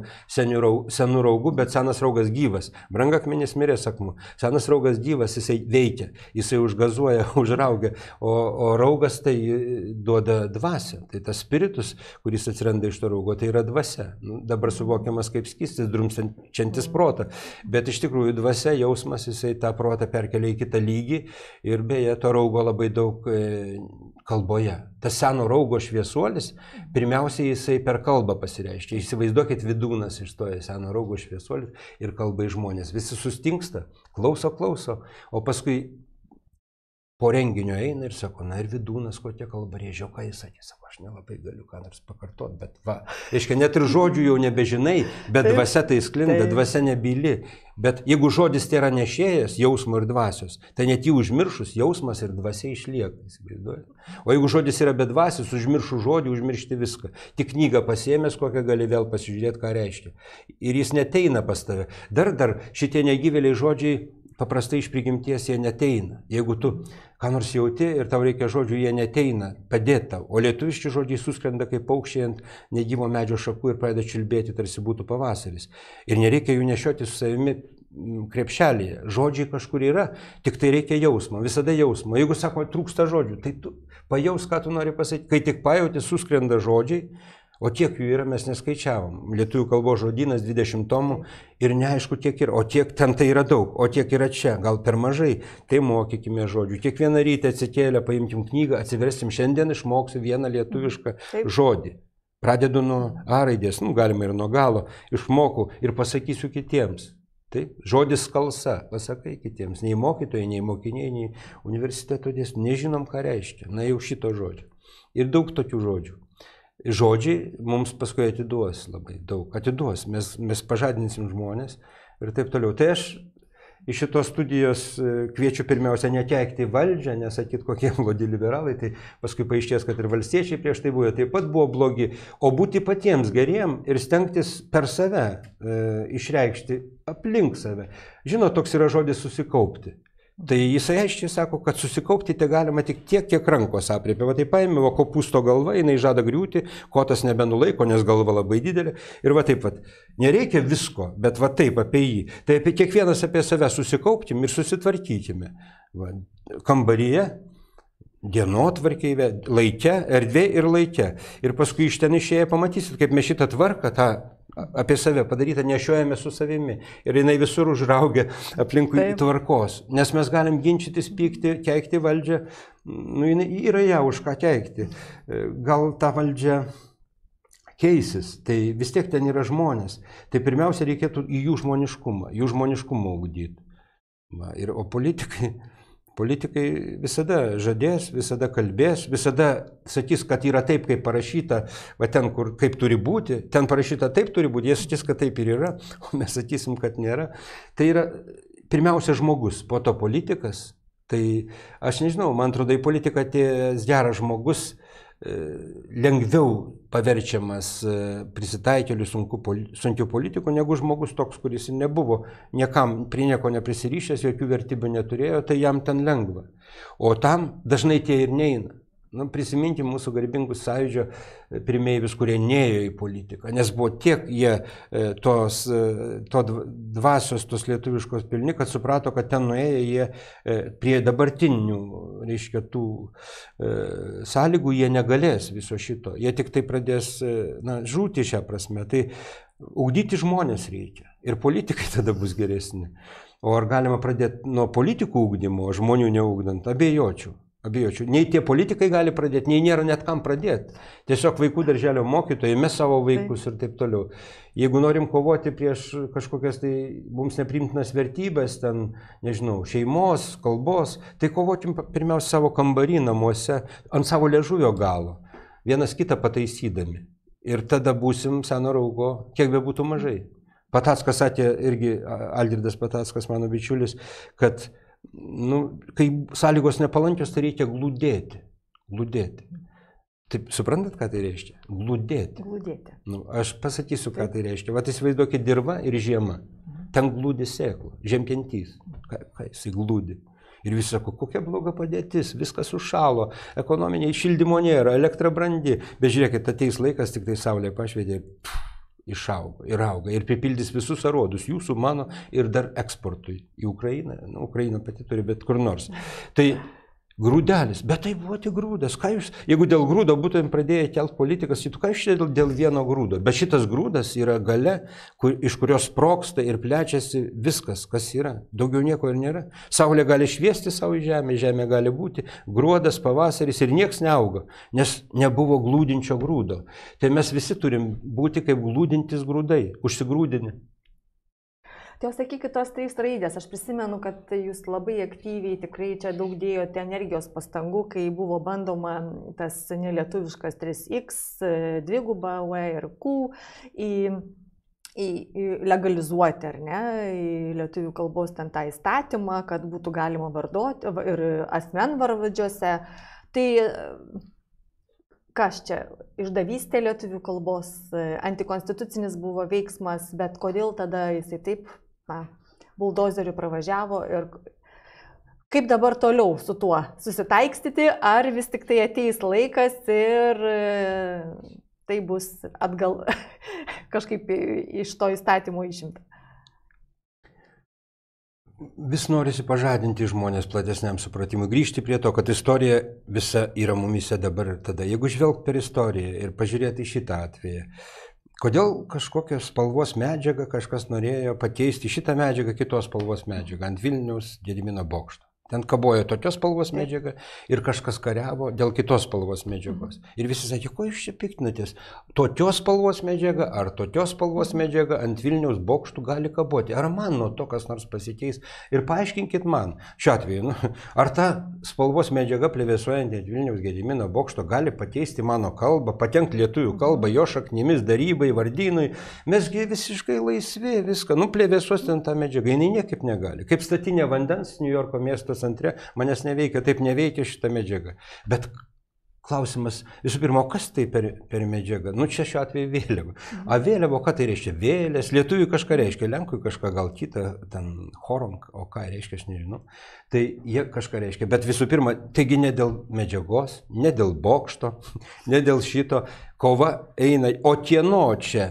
senų raugų, bet senas raugas gyvas. Brangakmenis miręs akmuo. Senas raugas gyvas, jisai veikia, jisai užgazuoja, užraugia, o raugas tai duoda dvasią. Tai tas spiritus, kuris atsiranda iš to raugo, tai yra dvasia. Dabar suvokiamas kaip skystis, drumstančiantis protą, bet iš tikrųjų dvasia, jausmas, jisai tą protą perkelia į kitą lygį ir beje, to raugo labai daug kalboje. Tas seno raugo šviesuolis, pirmiausiai jisai per kalbą pasireiškia. Įsivaizduokit, Vidūnas išstoja seno raugo šviesuolis ir kalba į žmonės. Visi sustingsta, klauso, o paskui po renginio eina ir sako, na ir Vidūnas kokia kalba rėžio, ką jis sakė, sako, aš nelabai galiu ką nors pakartoti, bet va, reiškia, net ir žodžių jau nebežinai, bet dvasia tai sklinda, dvasia nebyli. Bet jeigu žodis tai yra nešėjas jausmo ir dvasios, tai net jį užmiršus jausmas ir dvasia išlieka. O jeigu žodis yra bedvasis, užmiršus žodį, užmiršti viską. Tik knygą pasiėmęs, kokią gali vėl pasižiūrėti, ką reiškia. Ir jis neteina pas tave. Dar šitie negyvėliai žodžiai paprastai iš prigimties jie neteina. Jeigu tu ką nors jauti ir tau reikia žodžių, jie neteina padėti tau. O lietuviški žodžiai suskrenda kaip paukščiai ant negyvo medžio šakų ir pradeda čiulbėti, tarsi būtų pavasaris. Ir nereikia jų nešioti su savimi krepšelėje. Žodžiai kažkur yra, tik tai reikia jausmo, visada jausmo. Jeigu sako, trūksta žodžių, tai tu pajaus, ką tu nori pasakyti. Kai tik pajauti, suskrenda žodžiai. O tiek jų yra, mes neskaičiavom. Lietuvių kalbos žodynas 20 tomų ir neaišku, kiek yra. O tiek ten tai yra daug, o tiek yra čia. Gal per mažai, tai mokykime žodžių. Kiekvieną rytą atsikėlę, paimkim knygą, atsiversim, šiandien išmoksiu vieną lietuvišką žodį. Pradedu nuo A raidės, galima ir nuo galo, išmokau ir pasakysiu kitiems. Taip, žodis skalsa, pasakai kitiems. Nei mokytojai, nei mokiniai, nei universiteto dėstytojai nežinom, ką reiškia. Na jau šito žodžio. Ir daug tokių žodžių. Žodžiai mums paskui atiduos labai daug. Atiduos, mes pažadinsim žmonės ir taip toliau. Tai aš iš šitos studijos kviečiu pirmiausia nekeikti valdžią, nesakyti kokie blogi liberalai, tai paskui paaiškės, kad ir valstiečiai prieš tai buvo, taip pat buvo blogi, o būti patiems geriem ir stengtis per save išreikšti aplink save. Žinot, toks yra žodis susikaupti. Tai jisai aiškiai sako, kad susikaupti tai galima tik tiek, kiek rankos apriepia. Va tai paėmė, va kopūsto galva, jinai žada griūti, kotas nebenulaiko, nes galva labai didelė. Ir va taip pat, nereikia visko, bet va taip apie jį. Tai apie kiekvienas apie save susikaupkim ir susitvarkykime. Va, kambaryje, dienotvarkėje, laike, erdvė ir laike. Ir paskui iš ten išėję pamatysit, kaip mes šitą tvarką, tą apie save padarytą nešiojame su savimi. Ir jinai visur užraugia aplinkui tvarkos. Nes mes galim ginčytis, pykti, keikti valdžią. Nu, yra ją už ką keikti. Gal ta valdžia keisis, tai vis tiek ten yra žmonės. Tai pirmiausia reikėtų į jų žmoniškumą ugdyti. O politikai visada žadės, visada kalbės, visada sakys, kad yra taip, kaip parašyta, va ten, kur kaip turi būti, ten parašyta taip turi būti, jie sakys, kad taip ir yra, o mes sakysim, kad nėra. Tai yra pirmiausia žmogus, po to politikas. Tai aš nežinau, man atrodo, į politiką atėjęs geras žmogus lengviau paverčiamas prisitaikėliu sunkiu politiku, negu žmogus toks, kuris nebuvo niekam, prie nieko neprisirišęs, jokių vertybių neturėjo, tai jam ten lengva. O tam dažnai tie ir neina. Prisiminkim mūsų garbingus sąjūdžio pirmeivius, kurie nėjo į politiką, nes buvo tiek jie to dvasios, tos lietuviškos pilni, kad suprato, kad ten nuėję jie prie dabartinių, reiškia, tų sąlygų jie negalės viso šito. Jie tik tai pradės žūti šią prasme. Tai ugdyti žmonės reikia ir politikai tada bus geresni. O ar galima pradėti nuo politikų ugdymo, žmonių neugdant? Abejočiau. Nei tie politikai gali pradėti, nei nėra net kam pradėti. Tiesiog vaikų darželio mokytojai, mes savo vaikus ir taip toliau. Jeigu norim kovoti prieš kažkokias tai mums neprimtinas vertybės, ten, nežinau, šeimos, kalbos, tai kovokim pirmiausia savo kambarį namuose, ant savo liežuvio galo, vienas kitą pataisydami. Ir tada būsim seno raugo, kiek be būtų mažai. Patackas sakė, irgi Algirdas Patackas, mano bičiulis, kad kai sąlygos nepalankios, tai reikia glūdėti. Taip, suprantat, ką tai reiškia? Glūdėti. Aš pasakysiu, ką tai reiškia. Vat įsivaizduokit dirva ir žiema. Ten glūdi sėkla, žemkentys. Ką jisai glūdi? Ir visi sako, kokia bloga padėtis, viskas užšalo, ekonominiai šildymo nėra, elektra brandi. Bet žiūrėkit, ateis laikas, tik tai saulė pašvietė, išaugo ir auga ir pripildys visus arodus, jūsų, mano ir dar eksportui į Ukrainą. Ukraina pati turi, bet kur nors. Tai grūdelis, bet tai buvo tik grūdas. Ką jūs, jeigu dėl grūdo būtumėm pradėję kelt politikas, ką jūs čia dėl vieno grūdo? Bet šitas grūdas yra gale, iš kurios sprogsta ir plečiasi viskas, kas yra. Daugiau nieko ir nėra. Saulė gali šviesti savo žemę, žemė gali būti, gruodas, pavasaris ir nieks neauga, nes nebuvo glūdinčio grūdo. Tai mes visi turim būti kaip glūdintis grūdai, užsigrūdinti. Tai sakykit, tos 3 raidės, aš prisimenu, kad jūs labai aktyviai tikrai čia daug dėjote energijos pastangų, kai buvo bandoma tas nelietuviškas 3X, 2V ir Q legalizuoti, ar ne, į lietuvių kalbos ten tą įstatymą, kad būtų galima vartoti ir asmenvardžiuose. Tai kas čia, išdavystė lietuvių kalbos, antikonstitucinis buvo veiksmas, bet kodėl tada jisai taip buldozeriu pravažiavo ir kaip dabar toliau su tuo susitaikstyti, ar vis tik tai ateis laikas ir tai bus atgal kažkaip iš to įstatymo išimta? Vis norisi pažadinti žmonės platesniam supratimui, grįžti prie to, kad istorija visa yra mumise dabar ir tada. Jeigu žvelgt per istoriją ir pažiūrėti šitą atvejį, kodėl kažkokios spalvos medžiagą kažkas norėjo pakeisti šitą medžiagą kitos spalvos medžiagą ant Vilniaus Gedimino bokšto? Ten kabojo tokios spalvos medžiaga ir kažkas kariavo dėl kitos spalvos medžiagos. Ir visi sakė, ko jūs čia piktinatės? Tokios spalvos medžiaga ar tokios spalvos medžiaga ant Vilniaus bokštų gali kaboti? Ar man nuo to kas nors pasikeis? Ir paaiškinkit man, šiuo atveju, ar ta spalvos medžiaga plevėsuojant ant Vilniaus Gedimino bokšto gali pakeisti mano kalbą, patenkti lietuvių kalbą, jo šaknimis, darybai, vardynui? Mesgi visiškai laisvi, viską, plevėsuos ten tą medžiagą, jinai niekaip negali. Kaip statinė vandens Niujorko miesto centre, manęs neveikia, taip neveikia šitą medžiagą. Bet klausimas, visų pirma, kas tai per medžiaga? Nu, čia šiuo atveju vėliava. A vėliava, ką tai reiškia? Vėlės, lietuvių kažką reiškia, lenkui kažką gal kitą, ten chorom, o ką reiškia, aš nežinau. Tai jie kažką reiškia, bet visų pirma, taigi ne dėl medžiagos, ne dėl bokšto, ne dėl šito. Kova eina, o kieno čia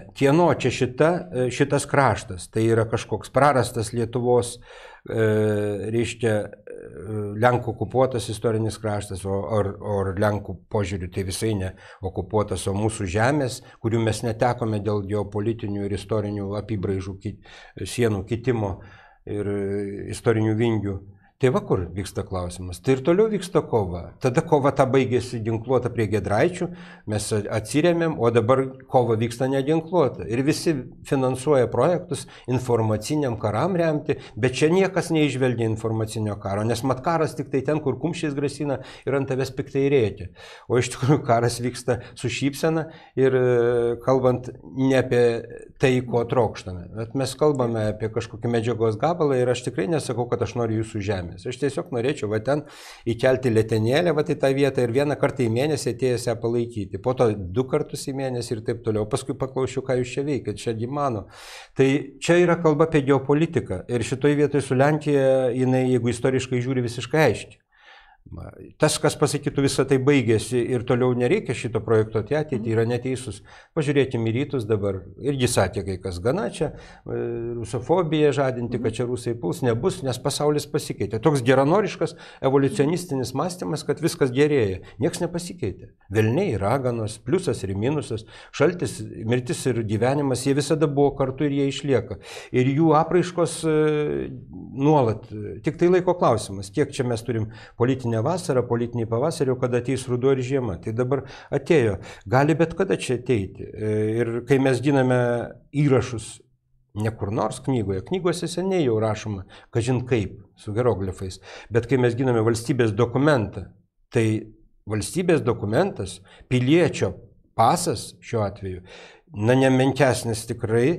šitas kraštas, tai yra kažkoks prarastas Lietuvos, reiškia, Lenkų okupuotas istorinis kraštas, o Lenkų požiūrių tai visai ne okupuotas, o mūsų žemės, kurių mes netekome dėl geopolitinių ir istorinių apibraižų sienų kitimo ir istorinių vingių. Tai va kur vyksta klausimas. Tai ir toliau vyksta kova. Tada kova ta baigėsi ginkluota prie Giedraičių, mes atsirėmėm, o dabar kova vyksta neginkluota. Ir visi finansuoja projektus informaciniam karam remti, bet čia niekas neižvelgia informacinio karo, nes mat karas tik tai ten, kur kumščiais grasina ir ant tavęs piktai rėkia. O iš tikrųjų karas vyksta su šypsena ir kalbant ne apie tai, ko trokštame. Bet mes kalbame apie kažkokį medžiagos gabalą ir aš tikrai nesakau, kad aš noriu jūsų žemės. Aš tiesiog norėčiau va ten įkelti letenėlę va į tą vietą ir vieną kartą į mėnesį atėjęs ją palaikyti. Po to 2 kartus į mėnesį ir taip toliau. Paskui paklausiu, ką jūs čia veikiat, čia mano. Tai čia yra kalba apie geopolitiką. Ir šitoj vietoj su Lenkija, jinai, jeigu istoriškai žiūri, visiškai aiški. Tas, kas pasakytų, visą tai baigėsi ir toliau nereikia šito projektuoti ateitį, yra neteisus. Pažiūrėkime į rytus dabar. Irgi sakė, kai kas gana čia, rusofobiją žadinti, kad čia rusai puls, nebus, nes pasaulis pasikeitė. Toks geranoriškas evoliucionistinis mąstymas, kad viskas gerėja. Niekas nepasikeitė. Velniai, raganos, pliusas ir minusas, šaltis, mirtis ir gyvenimas, jie visada buvo kartu ir jie išlieka. Ir jų apraiškos nuolat, tik tai laiko klausimas, kiek čia mes turim politinę vasarą, politinį pavasarį, kada ateis ruduo ir žiema. Tai dabar atėjo. Gali bet kada čia ateiti. Ir kai mes giname įrašus ne kur nors knygose seniai jau rašoma, kažin kaip, su hieroglifais, bet kai mes giname valstybės dokumentą, tai valstybės dokumentas, piliečio pasas šiuo atveju, na nemenkesnis tikrai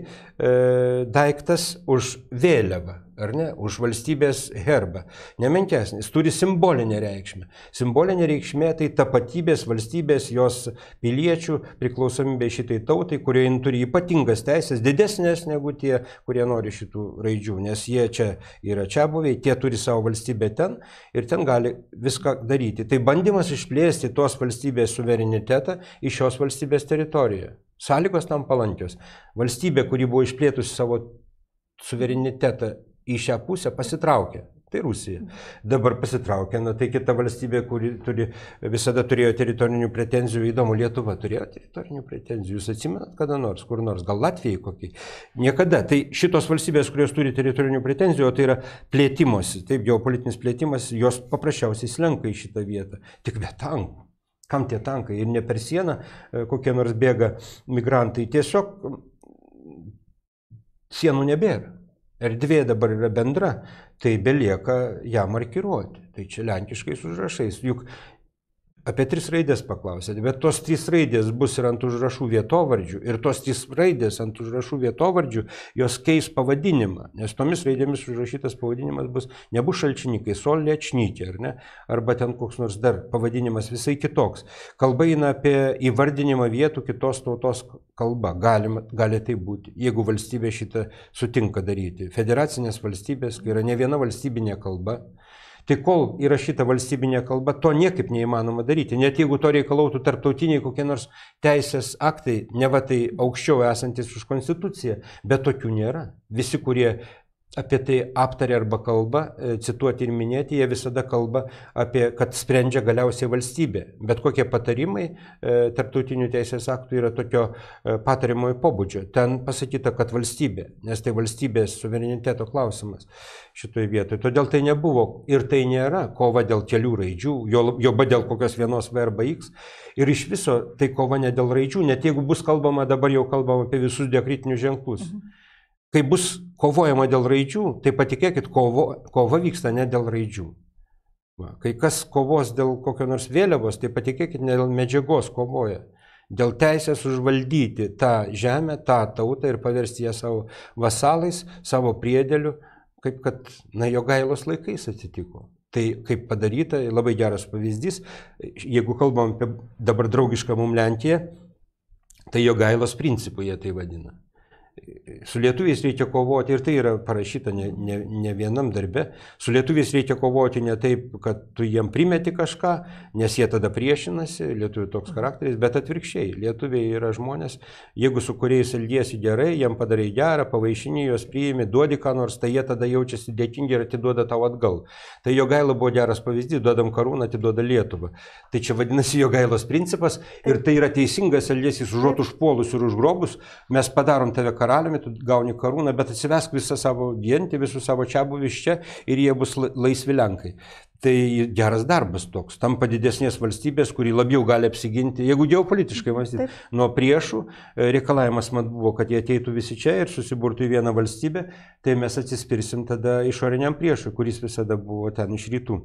daiktas už vėliavą, ar ne, už valstybės herbą. Nemenkesnis, turi simbolinę reikšmę. Simbolinė reikšmė tai tapatybės valstybės, jos piliečių priklausomybė šitai tautai, kurie turi ypatingas teisės, didesnės negu tie, kurie nori šitų raidžių, nes jie čia yra čia buviai, tie turi savo valstybę ten ir ten gali viską daryti. Tai bandymas išplėsti tos valstybės suverenitetą iš šios valstybės teritorijoje. Sąlygos tam palankios. Valstybė, kuri buvo išplėtusi savo suverenitetą į šią pusę, pasitraukė. Tai Rusija. Dabar pasitraukė, na tai kita valstybė, kuri visada turėjo teritorinių pretenzijų, įdomu, Lietuva turėjo teritorinių pretenzijų. Jūs atsimenat kada nors, kur nors, gal Latvijai kokiai? Niekada. Tai šitos valstybės, kurios turi teritorinių pretenzijų, o tai yra plėtimosi, taip, geopolitinis plėtimas, jos paprasčiausiai slenka į šitą vietą. Tik be tankų. Kam tie tankai? Ir ne per sieną kokie nors bėga migrantai. Tiesiog sienų nebėra. Erdvė dabar yra bendra, tai belieka ją markiruoti. Tai čia lenkiškais užrašais. Juk apie 3 raidės paklausėte, bet tos 3 raidės bus ir ant užrašų vietovardžių. Ir tos 3 raidės ant užrašų vietovardžių, jos keis pavadinimą. Nes tomis raidėmis užrašytas pavadinimas bus, nebus Šalčininkai, Solečnikė, ar ne? Arba ten koks nors dar pavadinimas visai kitoks. Kalba eina apie įvardinimą vietų kitos tautos kalba. Gali tai būti, jeigu valstybė šitą sutinka daryti. Federacinės valstybės, kai yra ne viena valstybinė kalba, tai kol įrašyta valstybinė kalba, to niekaip neįmanoma daryti. Net jeigu to reikalautų tarptautiniai kokie nors teisės aktai, ne va tai aukščiau esantis už konstituciją, bet tokių nėra. Visi, kurie apie tai aptarė arba kalba, cituoti ir minėti, jie visada kalba apie, kad sprendžia galiausiai valstybė. Bet kokie patarimai tarptautinių teisės aktų yra tokio patariamojo pobūdžio. Ten pasakyta, kad valstybė, nes tai valstybės suvereniteto klausimas šitoje vietoje. Todėl tai nebuvo ir tai nėra kova dėl kelių raidžių, joba dėl kokios vienos V arba X. Ir iš viso tai kova ne dėl raidžių, net jeigu bus kalbama, dabar jau kalbama apie visus diakritinius ženklus. Kai bus kovojama dėl raidžių, tai patikėkit, kova vyksta ne dėl raidžių. Kai kas kovos dėl kokio nors vėliavos, tai patikėkit, ne dėl medžiagos kovoja. Dėl teisės užvaldyti tą žemę, tą tautą ir paversti ją savo vasalais, savo priedėliu, kaip kad Jogailos laikais atsitiko. Tai kaip padaryta, labai geras pavyzdys, jeigu kalbam apie dabar draugišką mum Lenkiją, tai Jogailos principų jie tai vadina. Su lietuviais reikia kovoti ir tai yra parašyta ne vienam darbe. Su lietuviais reikia kovoti ne taip, kad tu jiem primeti kažką, nes jie tada priešinasi, lietuvių toks charakteris, bet atvirkščiai. Lietuviai yra žmonės, jeigu su kuriais elgiesi gerai, jiem padarai gerą, pavaišini juos, priimi, duodi ką nors, tai jie tada jaučiasi dėkingi ir atiduoda tau atgal. Tai Jogaila buvo geras pavyzdys, duodam karūną, atiduoda Lietuvą. Tai čia vadinasi Jogailos principas ir tai yra teisingas elgesys, užuot užpuolus ir užgrobus, mes padarom tave karaliumi, tu gauni karūną, bet atsivesk visą savo gentį, visus savo čiabuvius čia ir jie bus laisvi Lenkai. Tai geras darbas toks, tampa didesnės valstybės, kuri labiau gali apsiginti, jeigu geopolitiškai mąstyti, nuo priešų. Reikalavimas man buvo, kad jie ateitų visi čia ir susiburtų į vieną valstybę, tai mes atsispirsim tada išoriniam priešui, kuris visada buvo ten iš rytų.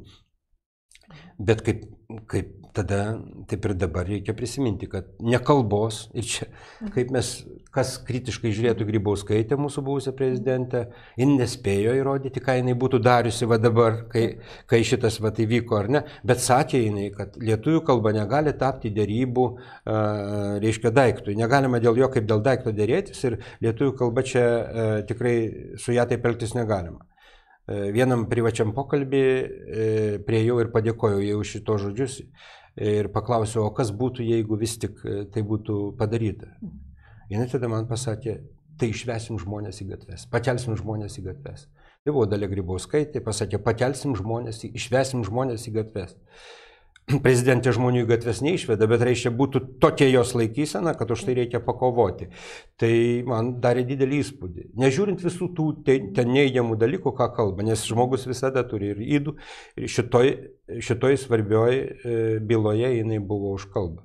Bet kaip tada, taip ir dabar reikia prisiminti, kad ne kalbos, ir čia, kaip mes, kas kritiškai žiūrėtų Grybauskaitę, mūsų buvusią prezidentę, jin nespėjo įrodyti, ką jinai būtų dariusi va dabar, kai šitas va įvyko ar ne, bet sakė jinai, kad lietuvių kalba negali tapti dėrybų, reiškia daiktui. Negalima dėl jo kaip dėl daikto dėrėtis ir lietuvių kalba čia tikrai su ją taip elgtis negalima. Vienam privačiam pokalbį priejau ir padėkojau jau už šito žodžius ir paklausiau, o kas būtų, jeigu vis tik tai būtų padaryta. Jis tada man pasakė, tai išvesim žmonės į gatves, pakelsim žmonės į gatves. Tai buvo Dalia Grybauskaitė, pasakė, pakelsim žmonės, išvesim žmonės į gatves. Prezidentė žmonių į gatves neišveda, bet reiškia būtų tokia jos laikysena, kad už tai reikia pakovoti. Tai man darė didelį įspūdį. Nežiūrint visų tų ten neigiamų dalykų, ką kalba, nes žmogus visada turi ir ydų, ir šitoj svarbioj byloje jinai buvo už kalbą.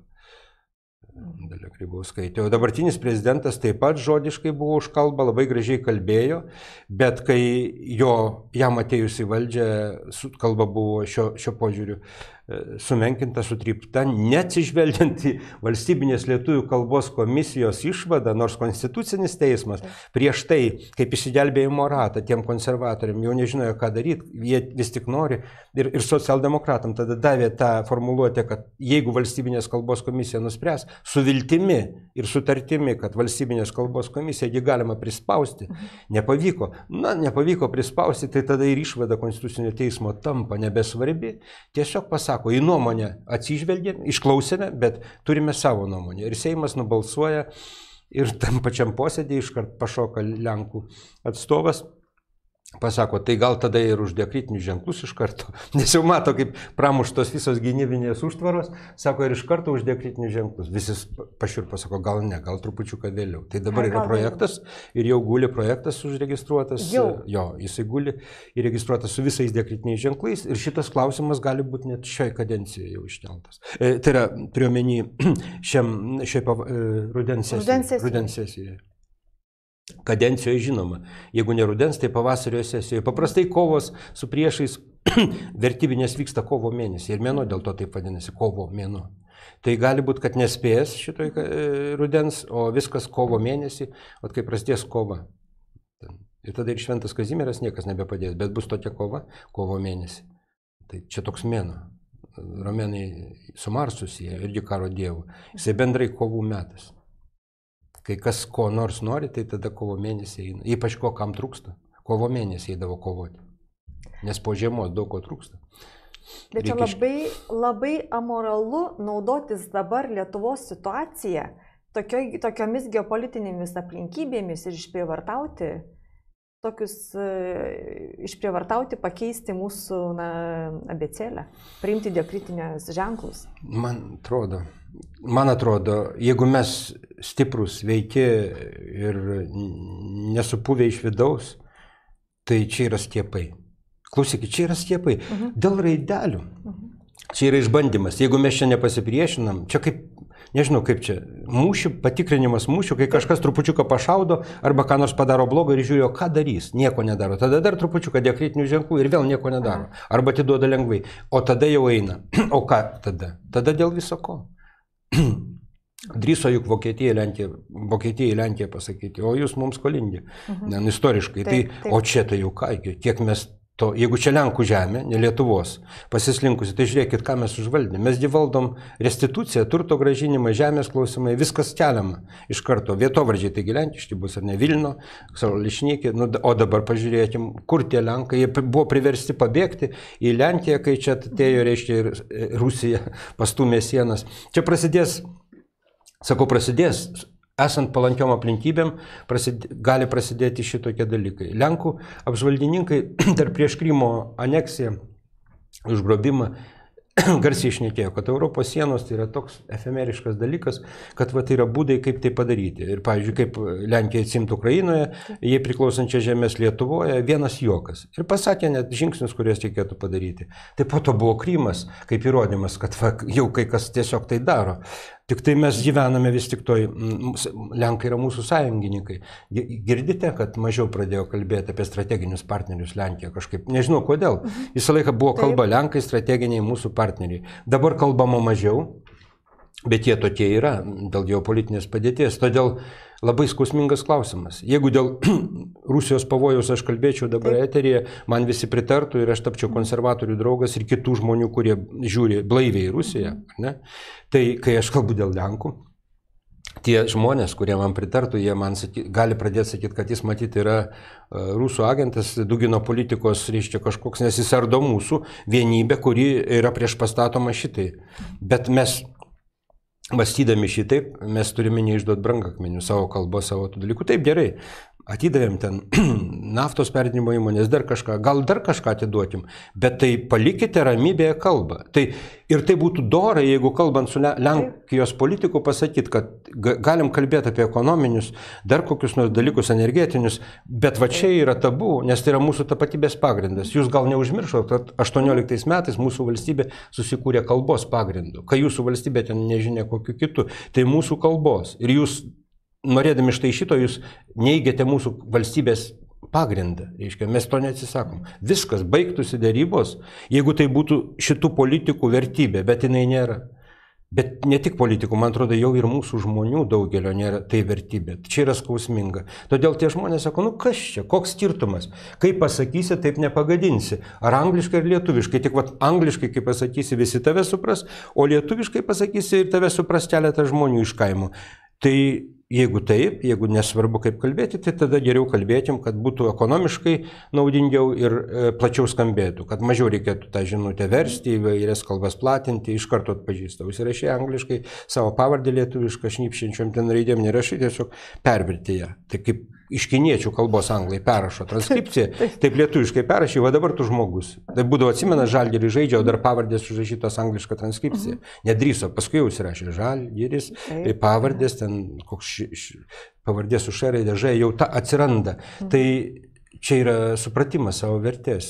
Dalia Grybauskaitė. O dabartinis prezidentas taip pat žodiškai buvo už kalbą, labai gražiai kalbėjo, bet kai jam atėjus į valdžią, kalba buvo šio požiūriu sumenkinta, sutrypta, neatsižvelgiant į valstybinės lietuvių kalbos komisijos išvadą, nors konstitucinis teismas prieš tai, kaip išsigelbėjimo ratą tiem konservatoriam, jau nežinojo, ką daryti, jie vis tik nori ir socialdemokratam tada davė tą formuluotę, kad jeigu valstybinės kalbos komisija nuspręs, su viltimi ir sutartimi, kad valstybinės kalbos komisija jį galima prispausti, nepavyko. Nepavyko prispausti, tai tada ir išvada konstitucinio teismo tampa nebesvarbi, tiesiog pasako, į nuomonę atsižvelgėm, išklausėme, bet turime savo nuomonę. Ir Seimas nubalsuoja ir tam pačiam posėdį iškart pašoka Lenkų atstovas, pasako, tai gal tada ir už diakritinius ženklus iš karto, nes jau mato, kaip pramuštos visos gynybinės užtvaros, sako, ir iš karto už diakritinius ženklus. Visi pašiurpo, sako, gal ne, gal trupučiuką vėliau. Tai dabar yra projektas ir jau guli projektas užregistruotas, jisai guli įregistruotas su visais diakritiniais ženklais ir šitas klausimas gali būti net šioje kadencijoje jau iškeltas. Tai yra, turiuomenį, rudens sesijoje. Kadencijoje žinoma, jeigu ne rudens, tai pavasario sesijoje. Paprastai kovos su priešais vertybinės vyksta kovo mėnesį ir mėnuo dėl to taip vadinasi, kovo mėnuo. Tai gali būti, kad nespės šitoj rudens, o viskas kovo mėnesį, o kai prasidės kova. Ir tada ir Šventas Kazimieras niekas nebepadės, bet bus tokia kova kovo mėnesį. Tai čia toks mėnuo. Romėnai su Marsu sieja, irgi karo dievu. Jisai bendrai kovų metas. Kai kas ko nors nori, tai tada kovo mėnesį eina. Ypač ko kam trūksta. Kovo mėnesį eidavo kovoti. Nes po žiemos daug ko trūksta. Bet čia labai amoralu naudotis dabar Lietuvos situaciją tokiomis geopolitinėmis aplinkybėmis ir išprievartauti, pakeisti mūsų abėcėlę, priimti diakritinius ženklus. Man atrodo, jeigu mes stiprus, veiki ir nesupuvę iš vidaus, tai čia yra skiepai. Klausykit, čia yra skiepai. Dėl raidelių. Čia yra išbandymas. Jeigu mes čia nepasipriešinam, čia kaip, nežinau kaip čia, patikrinimas mūšių, kai kažkas trupučiuką pašaudo arba ką nors padaro blogo ir žiūrėjo, ką darys, nieko nedaro. Tada dar trupučiuką diakritinių ženklų ir vėl nieko nedaro. Arba atiduoda lengvai. O tada jau eina. O ką tada? Tada dėl viso ko. Drįso juk Vokietija į Lenkiją pasakyti, o jūs mums skolingi, istoriškai. Tai, o čia tai jau ką, kiek mes jeigu čia Lenkų žemė, ne Lietuvos, pasislinkusi, tai žiūrėkit, ką mes užvaldėme. Mes valdom restituciją, turto grąžinimą, žemės klausimai, viskas keliama iš karto. Vietovardžiai, taigi lenkiški bus ar ne Vilno, Lišnykė, o dabar pažiūrėkim, kur tie Lenkai, jie buvo priversti pabėgti į Lenkiją, kai čia atėjo, reiškia, ir Rusija pastumė sienas. Čia prasidės, esant palankiom aplinkybėm, gali prasidėti šitokie dalykai. Lenkų apžvalgininkai dar prieš Krymo aneksiją, užgrobimą, garsiai šnekėjo, kad Europos sienos tai yra toks efemeriškas dalykas, kad tai yra būdai, kaip tai padaryti. Ir, pavyzdžiui, kaip Lenkija atsimtų Ukrainoje, jie priklausančia žemės Lietuvoje, vienas juokas. Ir pasakė net žingsnius, kuriuos reikėtų padaryti. Tai po to buvo Krymas, kaip įrodymas, kad jau kai kas tiesiog tai daro. Tik tai mes gyvename vis tik toj, Lenkai yra mūsų sąjungininkai. Girdite, kad mažiau pradėjo kalbėti apie strateginius partnerius Lenkija kažkaip. Nežinau kodėl. Visą laiką buvo kalba Lenkai strateginiai mūsų partneriai. Dabar kalbama mažiau, bet jie tokie yra dėl geopolitinės padėties. Todėl labai skausmingas klausimas. Jeigu dėl Rusijos pavojaus aš kalbėčiau dabar eteryje, man visi pritartų ir aš tapčiau konservatorių draugas ir kitų žmonių, kurie žiūri blaiviai į Rusiją. Ne? Tai kai aš kalbu dėl Lenkų, tie žmonės, kurie man pritartų, jie man gali pradėti sakyti, kad jis matyti yra rusų agentas, Dugino politikos, reiškia kažkoks, nes jis ardo mūsų vienybę, kuri yra prieš pastatoma šitai. Bet mes mąstydami šitaip, mes turime neišduoti brangakmenių, savo kalbos, savo tų dalykų. Taip, gerai, atidavėm ten naftos perdirbimo įmonės, gal dar kažką atiduotim, bet tai palikite ramybėje kalbą. Ir tai būtų dora, jeigu kalbant su Lenkijos politiku pasakyti, kad galim kalbėti apie ekonominius, dar kokius nors dalykus energetinius, bet va čia yra tabu, nes tai yra mūsų tapatybės pagrindas. Jūs gal neužmiršote, kad 18 metais mūsų valstybė susikūrė kalbos pagrindu, kai jūsų valstybė ten nežinia kokiu kitu, tai mūsų kalbos. Ir jūs norėdami štai šito, jūs neigiate mūsų valstybės pagrindą. Reiškia, mes to neatsisakom. Viskas, baigtųsi dėrybos, jeigu tai būtų šitų politikų vertybė, bet jinai nėra. Bet ne tik politikų, man atrodo, jau ir mūsų žmonių daugelio nėra tai vertybė. Čia yra skausminga. Todėl tie žmonės sako, kas čia, koks skirtumas? Kaip pasakysi, taip nepagadinsi. Ar angliškai ir lietuviškai. Tik angliškai, kai pasakysi, visi tave supras, o lietuviškai pasakysi ir tave supras keletą žmonių iš kaimo. Tai jeigu taip, jeigu nesvarbu kaip kalbėti, tai tada geriau kalbėtim, kad būtų ekonomiškai naudingiau ir plačiau skambėtų, kad mažiau reikėtų tą žinutę versti, įvairias kalbas platinti, iš karto atpažįsta. Užsirašė angliškai, savo pavardę lietuvišką, šnypščiančiom ten raidėm nerašai, tiesiog perverti ją. Tai kaip iš kiniečių kalbos anglai perrašo transkripciją, taip lietuviškai perrašė, va dabar tu žmogus. Tai būdavo, atsimena, Žalgirį žaidžia, o dar pavardės užrašytos anglišką transkripciją. Nedrįso, paskui jau užsirašė Žalgiris, pavardės, ten koks pavardės su š raidė, ž jau ta atsiranda. Tai čia yra supratimas savo vertės.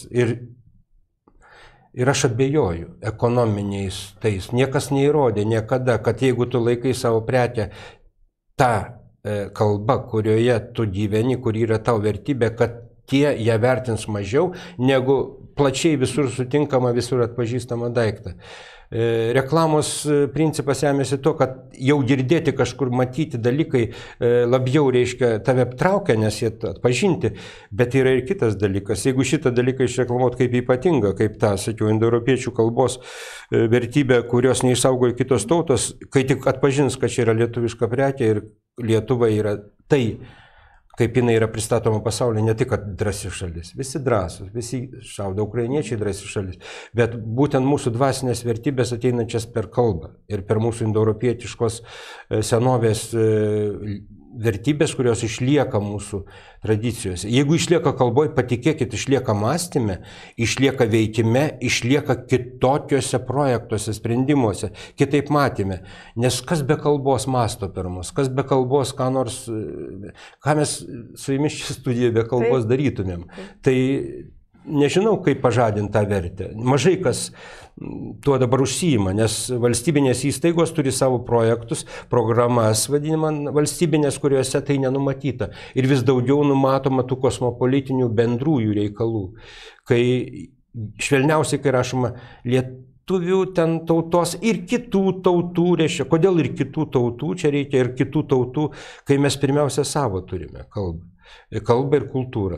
Ir aš abejoju ekonominiais tais. Niekas neįrodė niekada, kad jeigu tu laikai savo prekę tą kalba, kurioje tu gyveni, kur yra tau vertybė, kad tie ją vertins mažiau, negu plačiai visur sutinkama, visur atpažįstama daiktą. Reklamos principas remiasi to, kad jau girdėti kažkur matyti dalykai labiau, reiškia, tave traukia, nes jie atpažinti, bet yra ir kitas dalykas. Jeigu šitą dalyką išreklamuot kaip ypatingą, kaip tą, sakiau, indoeuropiečių kalbos vertybę, kurios neišsaugojo kitos tautos, kai tik atpažins, kad čia yra lietuviška prekė ir Lietuva yra tai, kaip jinai yra pristatoma pasaulyje, ne tik, kad drąsi šalis. Visi drąsūs, visi šaudo, ukrainiečiai drąsi šalis. Bet būtent mūsų dvasinės vertybės ateinančias per kalbą ir per mūsų indoeuropietiškos senovės vertybės, kurios išlieka mūsų tradicijose. Jeigu išlieka kalboje, patikėkit, išlieka mąstyme, išlieka veikime, išlieka kitokiuose projektuose, sprendimuose, kitaip matyme. Nes kas be kalbos mąsto per mus, kas be kalbos, ką mes su jumis šį studiją be kalbos darytumėm. Tai nežinau, kaip pažadinti tą vertę. Mažai kas tuo dabar užsijima, nes valstybinės įstaigos turi savo projektus, programas, vadinamą valstybinės, kuriuose tai nenumatyta. Ir vis daugiau numatoma tų kosmopolitinių bendrųjų reikalų. Kai švelniausiai, kai rašoma lietuvių ten tautos ir kitų tautų, reiškia, kodėl ir kitų tautų, čia reikia ir kitų tautų, kai mes pirmiausia savo turime kalbą ir kultūrą.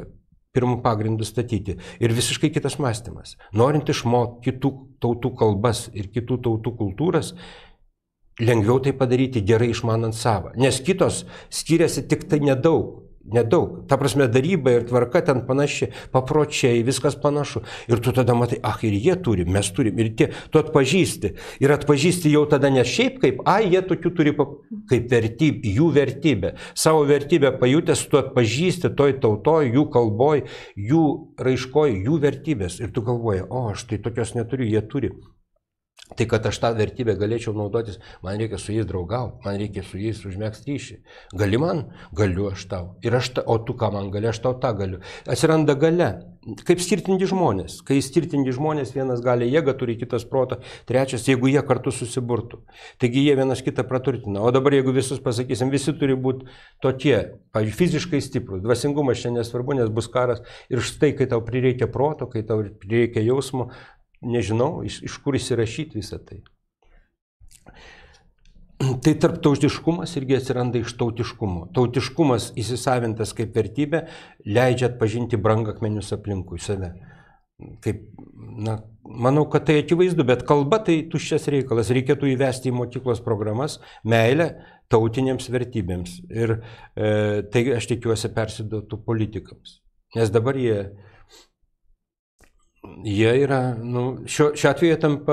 pirmų pagrindų statyti. Ir visiškai kitas mąstymas. Norint išmokti kitų tautų kalbas ir kitų tautų kultūras, lengviau tai padaryti gerai išmanant savą. Nes kitos skiriasi tik tai nedaug. Ta prasme, daryba ir tvarka ten panaši, papročiai, viskas panašu. Ir tu tada matai, ir jie turi, mes turim. Ir tu atpažįsti. Ir atpažįsti jau tada ne šiaip kaip, jie tokių turi kaip vertybė, jų vertybė. Savo vertybę pajutęs, tu atpažįsti toj tautoj, jų kalboj, jų raiškoj, jų vertybės. Ir tu galvoji, aš tai tokios neturiu, jie turi. Tai kad aš tą vertybę galėčiau naudotis, man reikia su jais draugauti, man reikia su jais užmegzti ryšį. Gali man? Galiu aš tau. O tu ką man gali, aš tau tą galiu. Atsiranda galia. Kaip skirtingi žmonės. Kai skirtingi žmonės, vienas gali jėgą, turi kitas protą, trečias, jeigu jie kartu susiburtų. Taigi jie vienas kitą praturtina. O dabar jeigu visus pasakysim, visi turi būti tokie, pavyzdžiui, fiziškai stiprus. Dvasingumas čia nesvarbu, nes bus karas. Ir štai, kai tau prireikia proto, kai tau prireikia jausmo, nežinau, iš kur įsirašyti visą tai. Tai tarptautiškumas irgi atsiranda iš tautiškumo. Tautiškumas įsisavintas kaip vertybė leidžia atpažinti brangakmenius aplinkui save. Manau, kad tai akivaizdu, bet kalba tai tuščias reikalas. Reikėtų įvesti į mokyklos programas meilę tautinėms vertybėms. Ir tai aš tikiuosi persiduotų politikams. Nes dabar jie yra, šiuo atveju tampa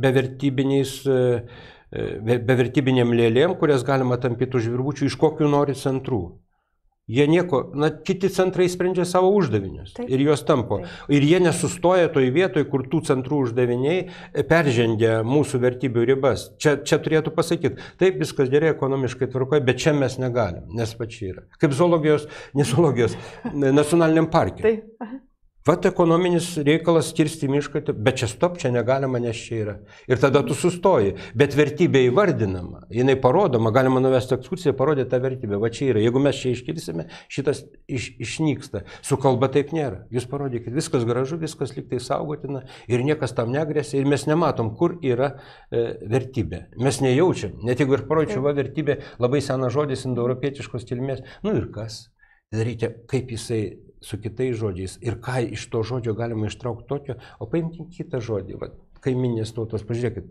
bevertybinėm lėlėm, kurias galima tampyti už virvučių iš kokių nori centrų. Jie nieko, kiti centrai sprendžia savo uždavinius. Taip. Ir juos tampo. Taip. Ir jie nesustoja toj vietoj, kur tų centrų uždaviniai peržengia mūsų vertybių ribas. Čia turėtų pasakyti, taip viskas gerai, ekonomiškai tvarkoja, bet čia mes negalim, nes pačiai yra. Kaip nacionaliniam parke. Taip. Vat ekonominis reikalas kirsti mišką, bet čia stop, čia negalima, nes čia yra. Ir tada tu sustoji. Bet vertybė įvardinama, jinai parodoma, galima nuvesti ekskursiją, parodyti tą vertybę. Va čia yra. Jeigu mes čia iškirsime, šitas išnyksta. Su kalba taip nėra. Jūs parodykit, viskas gražu, viskas liktai saugotina ir niekas tam negresia ir mes nematom, kur yra vertybė. Mes nejaučiam. Net jeigu ir parodyčiau, vertybė labai senas žodis, indoeuropietiškos kilmės. Ir kas? Reikia, kaip jisai su kitais žodžiais ir ką iš to žodžio galima ištraukti tokio, o paimkime kitą žodį, kaiminės tautos, pažiūrėkit,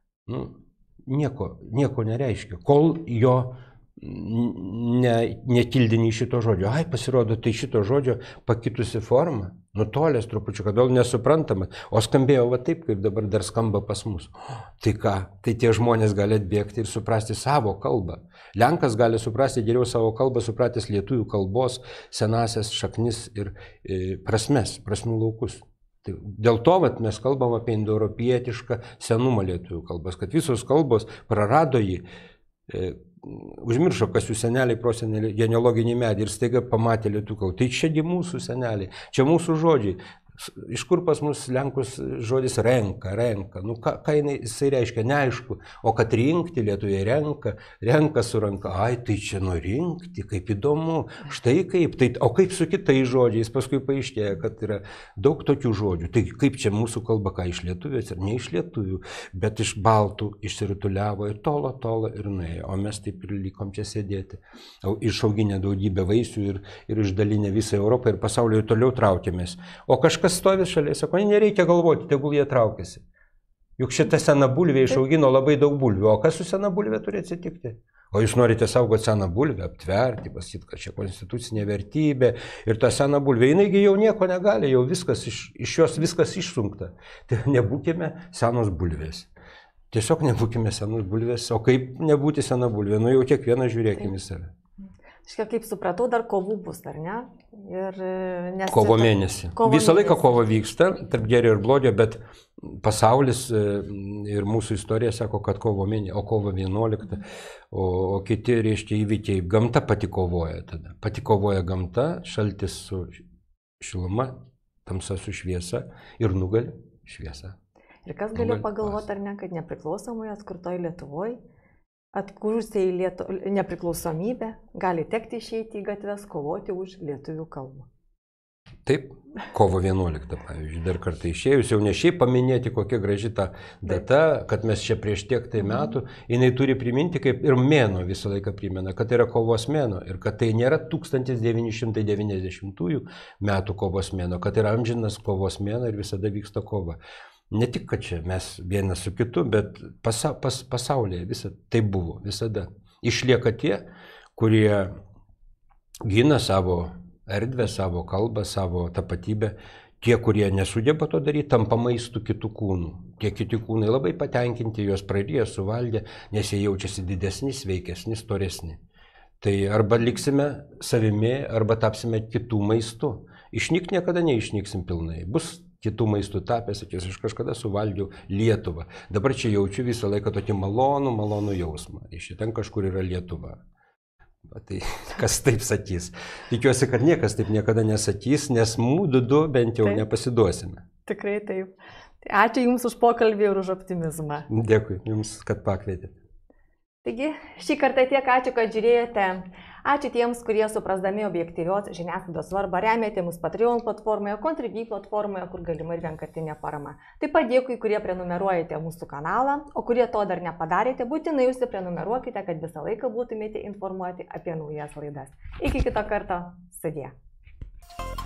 nieko nereiškia, kol jo netildini šito žodžio. Pasirodo, tai šito žodžio pakitusi forma, nutolęs trupučiu, kodėl nesuprantama, o skambėjo taip, kaip dabar dar skamba pas mus. Tai ką? Tai tie žmonės gali atbėgti ir suprasti savo kalbą. Lenkas gali suprasti geriau savo kalbą, supratęs lietuvių kalbos senasias šaknis ir prasmių laukus. Tai dėl to mes kalbam apie indoeuropietišką senumą lietuvių kalbos, kad visos kalbos prarado jį, užmiršo, kas jų seneliai, proseneliai, genealoginiai medį ir staiga pamatė lietuvių kalbą. Tai čiagi mūsų seneliai, čia mūsų žodžiai. Iš kur pas mus lenkus žodis renka? Ką jisai reiškia, neaišku. O kad rinkti, lietuviai renka su ranka. Tai čia nurinkti, kaip įdomu. Štai kaip. O kaip su kitais žodžiais? Paskui paaiškėja, kad yra daug tokių žodžių. Tai kaip čia mūsų kalba, ką iš lietuvių, ir ne iš lietuvių, bet iš baltų išsirituliavo ir tolo ir nuėjo. O mes taip ir likom čia sėdėti. Išauginę daugybę vaisių ir išdalinę visą Europą ir pasaulį ir toliau traukėmės. O kažkas stovi šalia, sako, nereikia galvoti, tegul jie traukiasi. Juk šita sena bulvė išaugino labai daug bulvių, o kas su sena bulvė turi atsitikti? O jūs norite saugoti seną bulvę, aptverti, pasakyti, kad čia konstitucinė vertybė ir ta sena bulvė, jinaigi jau nieko negali, jau viskas iš jos viskas išsunkta. Tai nebūkime senos bulvės. Tiesiog nebūkime senos bulvės, o kaip nebūti sena bulvė, jau kiekvieną žiūrėkime į save. Kaip supratau, dar kovų bus, ar ne? Kovo mėnesį. Visą laiką kovo vyksta, tarp gėrio ir blogio, bet pasaulis ir mūsų istorija sako, kad kovo mėnesį, o kovo 11, o kiti, reiškia, įvykiai. Gamta pati kovoja tada. Pati kovoja gamta, šaltis su šiluma, tamsa su šviesa ir nugali šviesa. Ir kas galėjo pagalvoti, ar ne, kad nepriklausomai atkurtoj Lietuvoje, atkūrusiai nepriklausomybę, gali tekti išeiti į gatves, kovoti už lietuvių kalbą. Taip, kovo 11, pavyzdžiui, dar kartą išėjus, jau ne šiaip paminėti, kokia graži ta data, kad mes čia prieš tiek tai metų, jinai turi priminti, kaip ir mėno visą laiką primena, kad tai yra kovos mėno ir kad tai nėra 1990 metų kovos mėno, kad tai yra amžinas kovos mėno ir visada vyksta kova. Ne tik, kad čia mes vienas su kitu, bet pasaulyje visą tai buvo, visada. Išlieka tie, kurie gina savo erdvę, savo kalbą, savo tapatybę. Tie, kurie nesugeba to daryti, tampa maistu kitų kūnų. Tie kiti kūnai labai patenkinti, juos praryja, suvalgė, nes jie jaučiasi didesni, sveikesni, storesni. Tai arba liksime savimi, arba tapsime kitų maistu. Išnykt niekada neišnyksim pilnai. Bus kitų maistų tapę, sakys, aš kažkada suvalgiau Lietuvą. Dabar čia jaučiu visą laiką tokį malonų jausmą. Iš ten kažkur yra Lietuva. Tai kas taip sakys? Tikiuosi, kad niekas taip niekada nesakys, nes mūdu du bent jau nepasiduosime. Tikrai taip. Tai ačiū Jums už pokalbį ir už optimizmą. Dėkui Jums, kad pakvietėte. Taigi, šį kartą tiek ačiū, kad žiūrėjote. Ačiū tiems, kurie suprasdami objektyvios žiniasklaidos svarbą remiate mus Patreon platformoje, Contribui platformoje, kur galima ir vienkartinė parama. Taip pat dėkui, kurie prenumeruojate mūsų kanalą, o kurie to dar nepadarėte, būtinai užsiprenumeruokite, kad visą laiką būtumėte informuoti apie naujas laidas. Iki kito karto, sudie.